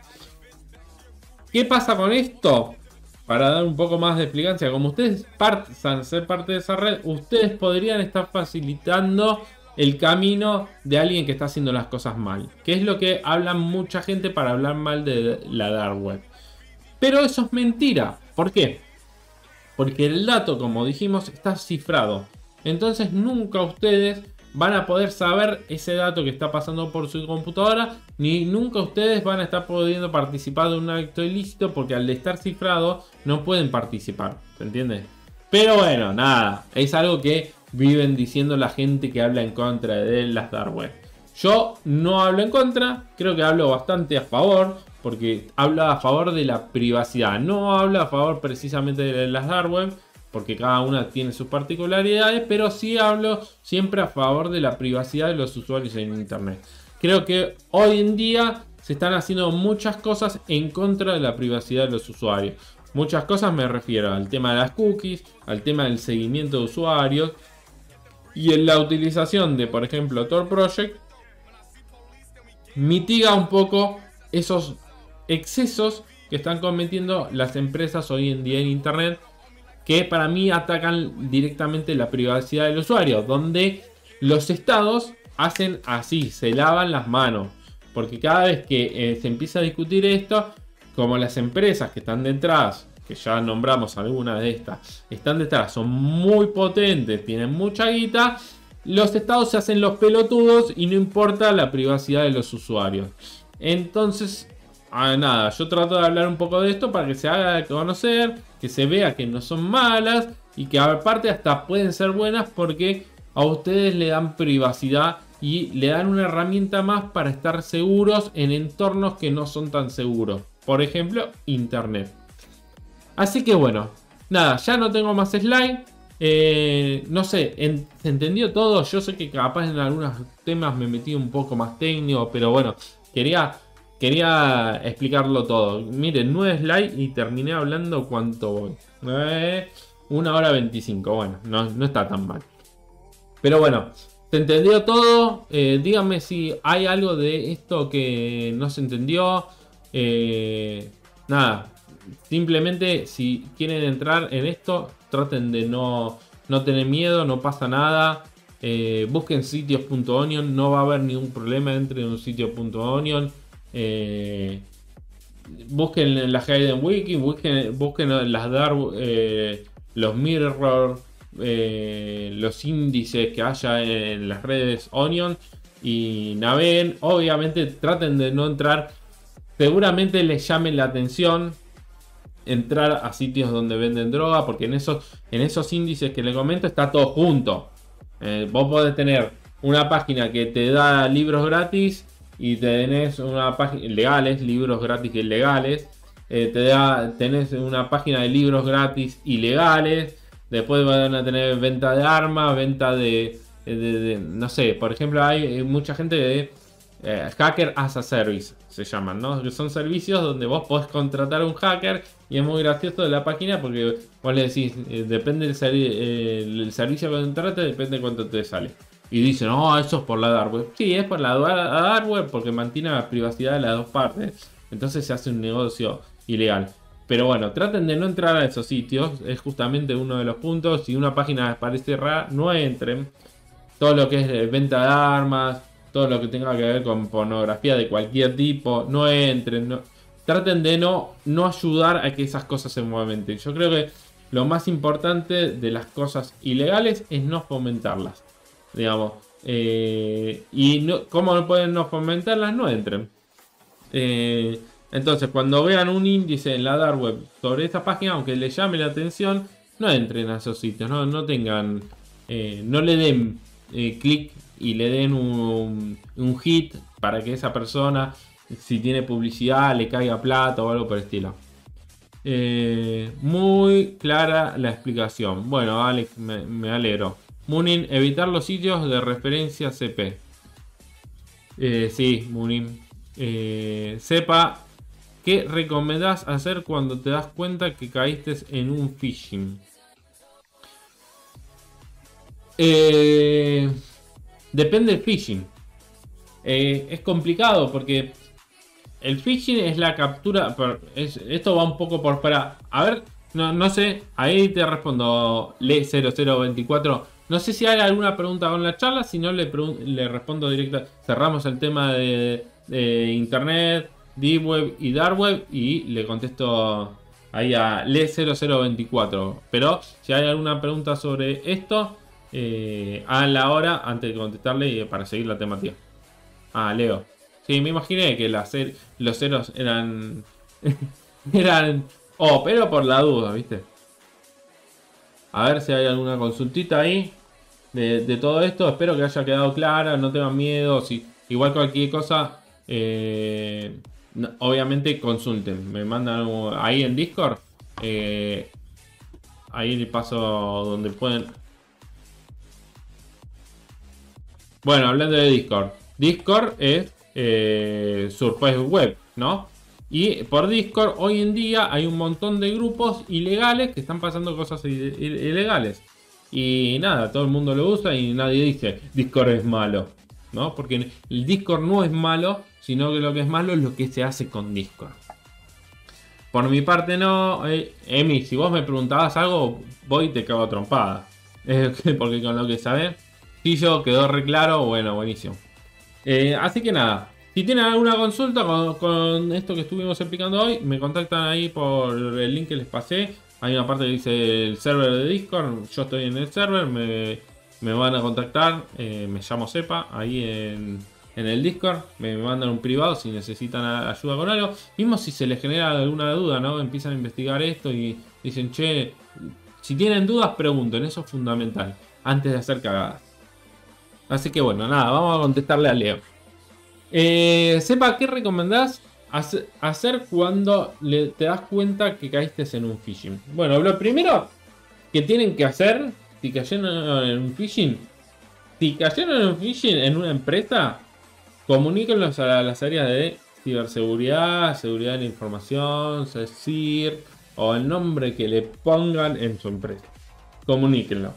¿Qué pasa con esto? Para dar un poco más de explicancia, como ustedes pasan a ser parte de esa red, ustedes podrían estar facilitando el camino de alguien que está haciendo las cosas mal, que es lo que habla mucha gente para hablar mal de la dark web. Pero eso es mentira. ¿Por qué? Porque el dato, como dijimos, está cifrado. Entonces nunca ustedes van a poder saber ese dato que está pasando por su computadora, ni nunca ustedes van a estar pudiendo participar de un acto ilícito, porque al estar cifrado no pueden participar, ¿se entiende? Pero bueno, nada, es algo que viven diciendo la gente que habla en contra de las dark web. Yo no hablo en contra, creo que hablo bastante a favor, porque habla a favor de la privacidad, no habla a favor precisamente de las dark web, porque cada una tiene sus particularidades, pero sí hablo siempre a favor de la privacidad de los usuarios en internet. Creo que hoy en día se están haciendo muchas cosas en contra de la privacidad de los usuarios. Muchas cosas me refiero al tema de las cookies, al tema del seguimiento de usuarios y en la utilización de, por ejemplo, Tor Project, mitiga un poco esos excesos que están cometiendo las empresas hoy en día en internet, que para mí atacan directamente la privacidad del usuario, donde los estados hacen así, se lavan las manos, porque cada vez que eh, se empieza a discutir esto, como las empresas que están detrás, que ya nombramos algunas de estas, están detrás, son muy potentes, tienen mucha guita, los estados se hacen los pelotudos y no importa la privacidad de los usuarios. Entonces, ah, nada, yo trato de hablar un poco de esto para que se haga conocer, que se vea que no son malas y que aparte hasta pueden ser buenas, porque a ustedes le dan privacidad y le dan una herramienta más para estar seguros en entornos que no son tan seguros. Por ejemplo, internet. Así que bueno, nada, ya no tengo más slide. Eh, no sé, en, ¿se entendió todo? Yo sé que capaz en algunos temas me metí un poco más técnico, pero bueno, quería... Quería explicarlo todo. Miren, nueve slides y terminé hablando cuánto voy. Eh, una hora veinticinco. Bueno, no, no está tan mal. Pero bueno, ¿se entendió todo? Eh, díganme si hay algo de esto que no se entendió. Eh, nada, simplemente si quieren entrar en esto, traten de no, no tener miedo, no pasa nada. Eh, busquen sitios punto onion, no va a haber ningún problema dentro de un sitio punto onion. Eh, busquen la Hidden Wiki, busquen, busquen las dark, eh, los mirror, eh, los índices que haya en las redes Onion y naveguen. Obviamente traten de no entrar, seguramente les llamen la atención entrar a sitios donde venden droga, porque en esos, en esos índices que les comento está todo junto. Eh, vos podés tener una página que te da libros gratis y tenés una página legales, libros gratis ilegales. Eh, te da, tenés una página de libros gratis ilegales. Después van a tener venta de armas, venta de, de, de, de no sé, por ejemplo, hay mucha gente de eh, hacker as a service, se llaman, ¿no? Que son servicios donde vos podés contratar a un hacker, y es muy gracioso de la página porque vos le decís, eh, depende del ser, eh, el servicio que contrates, depende de cuánto te sale. Y dicen, no, oh, eso es por la dark web. Sí, es por la dark web porque mantiene la privacidad de las dos partes. Entonces se hace un negocio ilegal. Pero bueno, traten de no entrar a esos sitios. Es justamente uno de los puntos. Si una página les parece rara, no entren. Todo lo que es venta de armas, todo lo que tenga que ver con pornografía de cualquier tipo, no entren. No. Traten de no, no ayudar a que esas cosas se fomenten. Yo creo que lo más importante de las cosas ilegales es no fomentarlas. Digamos, eh, y no, ¿cómo no pueden no fomentarlas? No entren. Eh, entonces, cuando vean un índice en la dark web sobre esta página, aunque les llame la atención, no entren a esos sitios, no, no tengan, eh, no le den eh, clic y le den un, un hit para que esa persona, si tiene publicidad, le caiga plata o algo por el estilo. Eh, muy clara la explicación. Bueno, Alex, me, me alegro. Munin, evitar los sitios de referencia C P. Eh, sí, Munin. Eh, sepa, ¿qué recomendás hacer cuando te das cuenta que caíste en un phishing? Eh, depende del phishing. Eh, es complicado porque el phishing es la captura. Es, esto va un poco por para. A ver, no, no sé. Ahí te respondo. Le cero cero veinticuatro. No sé si hay alguna pregunta con la charla, si no le, le respondo directa. Cerramos el tema de, de internet, deep web y dark web y le contesto ahí a Le cero cero veinticuatro. Pero si hay alguna pregunta sobre esto, eh, a la hora antes de contestarle y para seguir la temática. Ah, Leo. Sí, me imaginé que las cer- los ceros eran... eran... Oh, pero por la duda, ¿viste? A ver si hay alguna consultita ahí de, de todo esto. Espero que haya quedado clara, no tengan miedo. Si, igual cualquier cosa, eh, no, obviamente consulten. Me mandan algo ahí en Discord. Eh, ahí le paso donde pueden. Bueno, hablando de Discord. Discord es eh, Surface Web, ¿no? Y por Discord hoy en día hay un montón de grupos ilegales que están pasando cosas ilegales. Y nada, todo el mundo lo usa y nadie dice Discord es malo, ¿no? Porque el Discord no es malo, sino que lo que es malo es lo que se hace con Discord. Por mi parte no, eh, Emi, si vos me preguntabas algo, voy y te cago a trompada. Eh, porque con lo que sabés, si yo quedó re claro, bueno, buenísimo. Eh, así que nada, si tienen alguna consulta con, con esto que estuvimos explicando hoy, me contactan ahí por el link que les pasé. Hay una parte que dice el server de Discord. Yo estoy en el server, me, me van a contactar. Eh, me llamo Sepa ahí en, en el Discord. Me mandan un privado si necesitan ayuda con algo. Mismo si se les genera alguna duda, ¿no? Empiezan a investigar esto y dicen, che, si tienen dudas, pregunten. Eso es fundamental antes de hacer cagadas. Así que bueno, nada, vamos a contestarle a Leo. Eh, Sepa, ¿qué recomendás hacer cuando le, te das cuenta que caíste en un phishing? Bueno, lo primero que tienen que hacer, si cayeron en un phishing, si cayeron en un phishing en una empresa, comuníquenlos a las áreas de ciberseguridad, seguridad de la información, C S I R o el nombre que le pongan en su empresa. Comuníquenlo.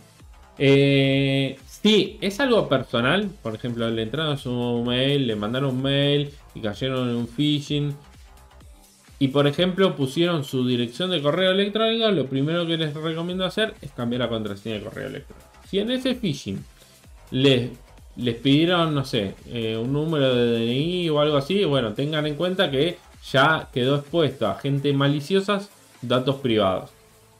Eh, si es algo personal, por ejemplo, le entraron a su mail, le mandaron un mail y cayeron en un phishing, y por ejemplo pusieron su dirección de correo electrónico, lo primero que les recomiendo hacer es cambiar la contraseña de correo electrónico. Si en ese phishing les, les pidieron, no sé, eh, un número de D N I o algo así, bueno, tengan en cuenta que ya quedó expuesto a gente maliciosa datos privados.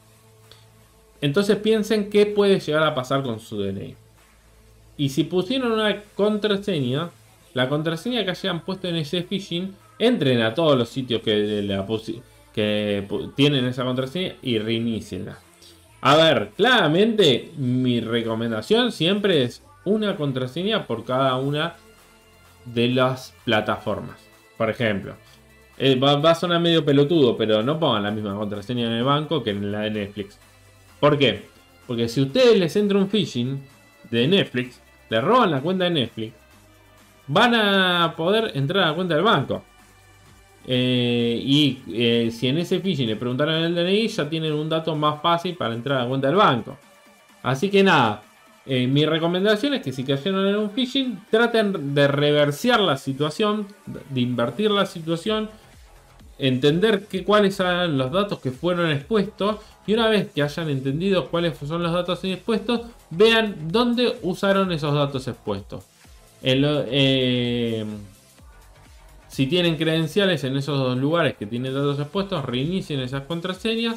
Entonces piensen qué puede llegar a pasar con su D N I. Y si pusieron una contraseña, la contraseña que hayan puesto en ese phishing, entren a todos los sitios que, la que tienen esa contraseña y reinicien. A ver, claramente mi recomendación siempre es una contraseña por cada una de las plataformas. Por ejemplo, eh, va, va a sonar medio pelotudo, pero no pongan la misma contraseña en el banco que en la de Netflix. ¿Por qué? Porque si a ustedes les entra un phishing de Netflix, le roban la cuenta de Netflix, van a poder entrar a la cuenta del banco. Eh, y eh, si en ese phishing le preguntaron el D N I, ya tienen un dato más fácil para entrar a la cuenta del banco. Así que nada, eh, mi recomendación es que si cayeron en un phishing, traten de reversear la situación, de invertir la situación, entender que, cuáles son los datos que fueron expuestos, y una vez que hayan entendido cuáles son los datos expuestos, vean dónde usaron esos datos expuestos. El, eh, si tienen credenciales en esos dos lugares que tienen datos expuestos, reinicien esas contraseñas.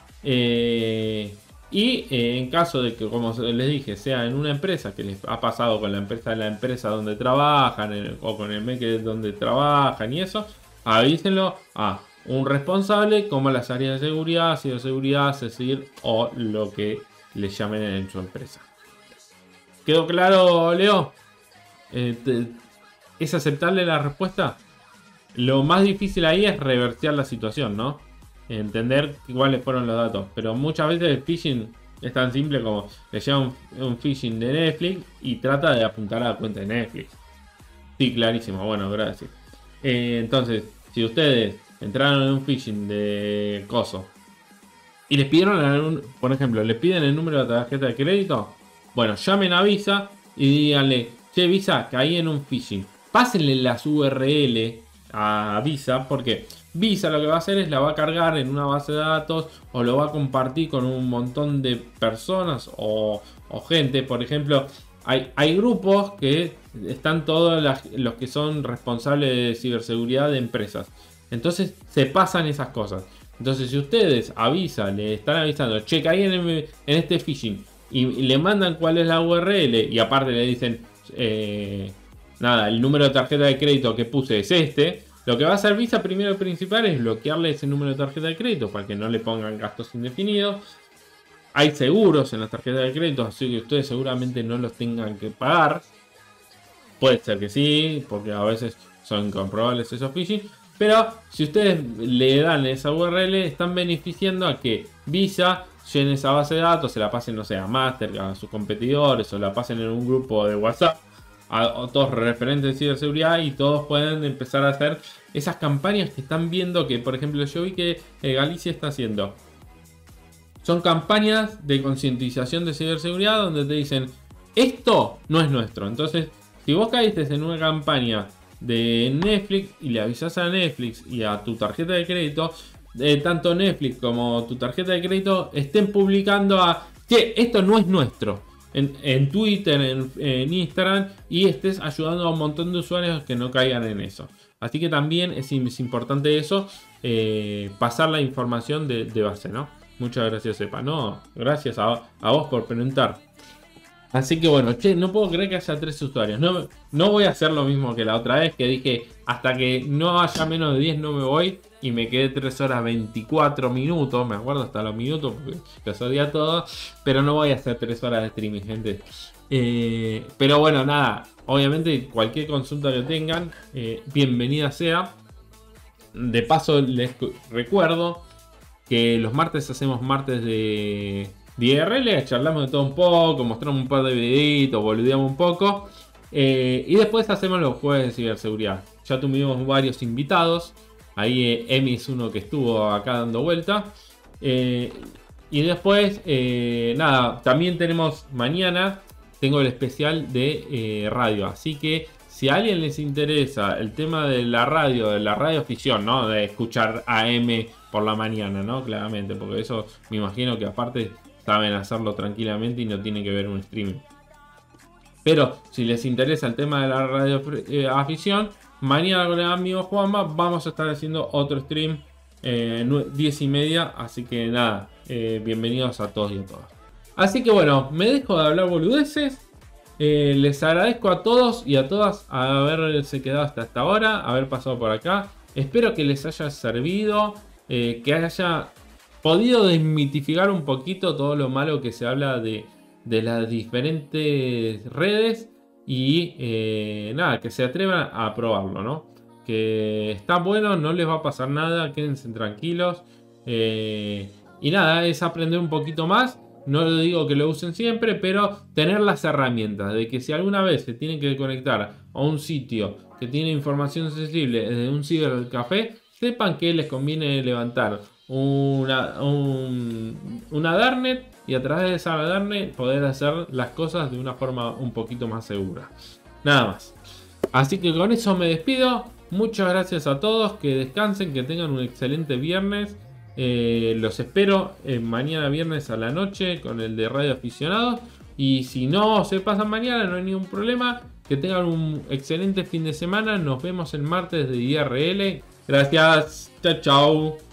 Eh, y eh, en caso de que, como les dije, sea en una empresa, que les ha pasado con la empresa, la empresa donde trabajan, en, o con el M E C donde trabajan y eso, avísenlo a un responsable, como las áreas de seguridad, ciberseguridad, C S I R o lo que le llamen en su empresa. ¿Quedó claro, Leo? Eh, te, ¿Es aceptable la respuesta? Lo más difícil ahí es revertir la situación, ¿no? Entender cuáles fueron los datos. Pero muchas veces el phishing es tan simple como le lleva un, un phishing de Netflix y trata de apuntar a la cuenta de Netflix. Sí, clarísimo. Bueno, gracias. Eh, entonces, si ustedes entraron en un phishing de coso y les pidieron, por ejemplo, les piden el número de la tarjeta de crédito, bueno, llamen a Visa y díganle, che, Visa, caí en un phishing. Pásenle las U R L a Visa, porque Visa lo que va a hacer es la va a cargar en una base de datos o lo va a compartir con un montón de personas o, o gente. Por ejemplo, hay, hay grupos que están todos las, los que son responsables de ciberseguridad de empresas. Entonces se pasan esas cosas. Entonces si ustedes avisan, le están avisando, che, caí en, en este phishing, y, y le mandan cuál es la U R L y aparte le dicen, eh, nada, el número de tarjeta de crédito que puse es este, lo que va a hacer Visa primero y principal es bloquearle ese número de tarjeta de crédito para que no le pongan gastos indefinidos. Hay seguros en las tarjetas de crédito, así que ustedes seguramente no los tengan que pagar. Puede ser que sí, porque a veces son incomprobables esos phishing. Pero si ustedes le dan esa U R L, están beneficiando a que Visa llene esa base de datos, se la pasen, no sé, a Master, a sus competidores, o la pasen en un grupo de WhatsApp, a otros referentes de ciberseguridad, y todos pueden empezar a hacer esas campañas que están viendo que, por ejemplo, yo vi que eh, Galicia está haciendo. Son campañas de concientización de ciberseguridad donde te dicen, esto no es nuestro. Entonces, si vos caíste en una campaña de Netflix y le avisas a Netflix y a tu tarjeta de crédito, eh, tanto Netflix como tu tarjeta de crédito estén publicando a que esto no es nuestro en, en Twitter, en, en Instagram, y estés ayudando a un montón de usuarios que no caigan en eso. Así que también es, es importante eso, eh, pasar la información de, de base, ¿no? Muchas gracias, Epa. No, gracias a, a vos por preguntar. Así que bueno, che, no puedo creer que haya tres usuarios. No, no voy a hacer lo mismo que la otra vez, que dije hasta que no haya menos de diez no me voy. Y me quedé tres horas veinticuatro minutos. Me acuerdo hasta los minutos porque los odia todos. Pero no voy a hacer tres horas de streaming, gente. Eh, pero bueno, nada. Obviamente cualquier consulta que tengan, eh, bienvenida sea. De paso les recuerdo que los martes hacemos martes de, de I R L, charlamos de todo un poco, mostramos un par de videitos, boludeamos un poco, eh, y después hacemos los jueves de ciberseguridad. Ya tuvimos varios invitados, ahí eh, Emi es uno que estuvo acá dando vuelta, eh, y después, eh, nada, también tenemos mañana, tengo el especial de eh, radio, así que si a alguien les interesa el tema de la radio, de la radioficción, ¿no? De escuchar A M por la mañana, ¿no? Claramente, porque eso me imagino que aparte saben hacerlo tranquilamente y no tienen que ver un streaming. Pero si les interesa el tema de la radioafición, mañana con el amigo Juanma vamos a estar haciendo otro stream eh, diez y media. Así que nada, eh, bienvenidos a todos y a todas. Así que bueno, me dejo de hablar boludeces. Eh, les agradezco a todos y a todas haberse quedado hasta esta hora, haber pasado por acá. Espero que les haya servido, eh, que haya podido desmitificar un poquito todo lo malo que se habla de, de las diferentes redes. Y eh, nada, que se atrevan a probarlo, ¿no? Que está bueno, no les va a pasar nada, quédense tranquilos. Eh, y nada, es aprender un poquito más. No le digo que lo usen siempre, pero tener las herramientas de que si alguna vez se tienen que conectar a un sitio que tiene información sensible desde un cibercafé, sepan que les conviene levantar una, un, una Darknet y a través de esa Darknet poder hacer las cosas de una forma un poquito más segura. Nada más. Así que con eso me despido. Muchas gracias a todos, que descansen, que tengan un excelente viernes. Eh, los espero eh, mañana viernes a la noche con el de Radio Aficionados. Y si no se pasan mañana, no hay ningún problema. Que tengan un excelente fin de semana. Nos vemos el martes de I R L. Gracias. Chao, chao.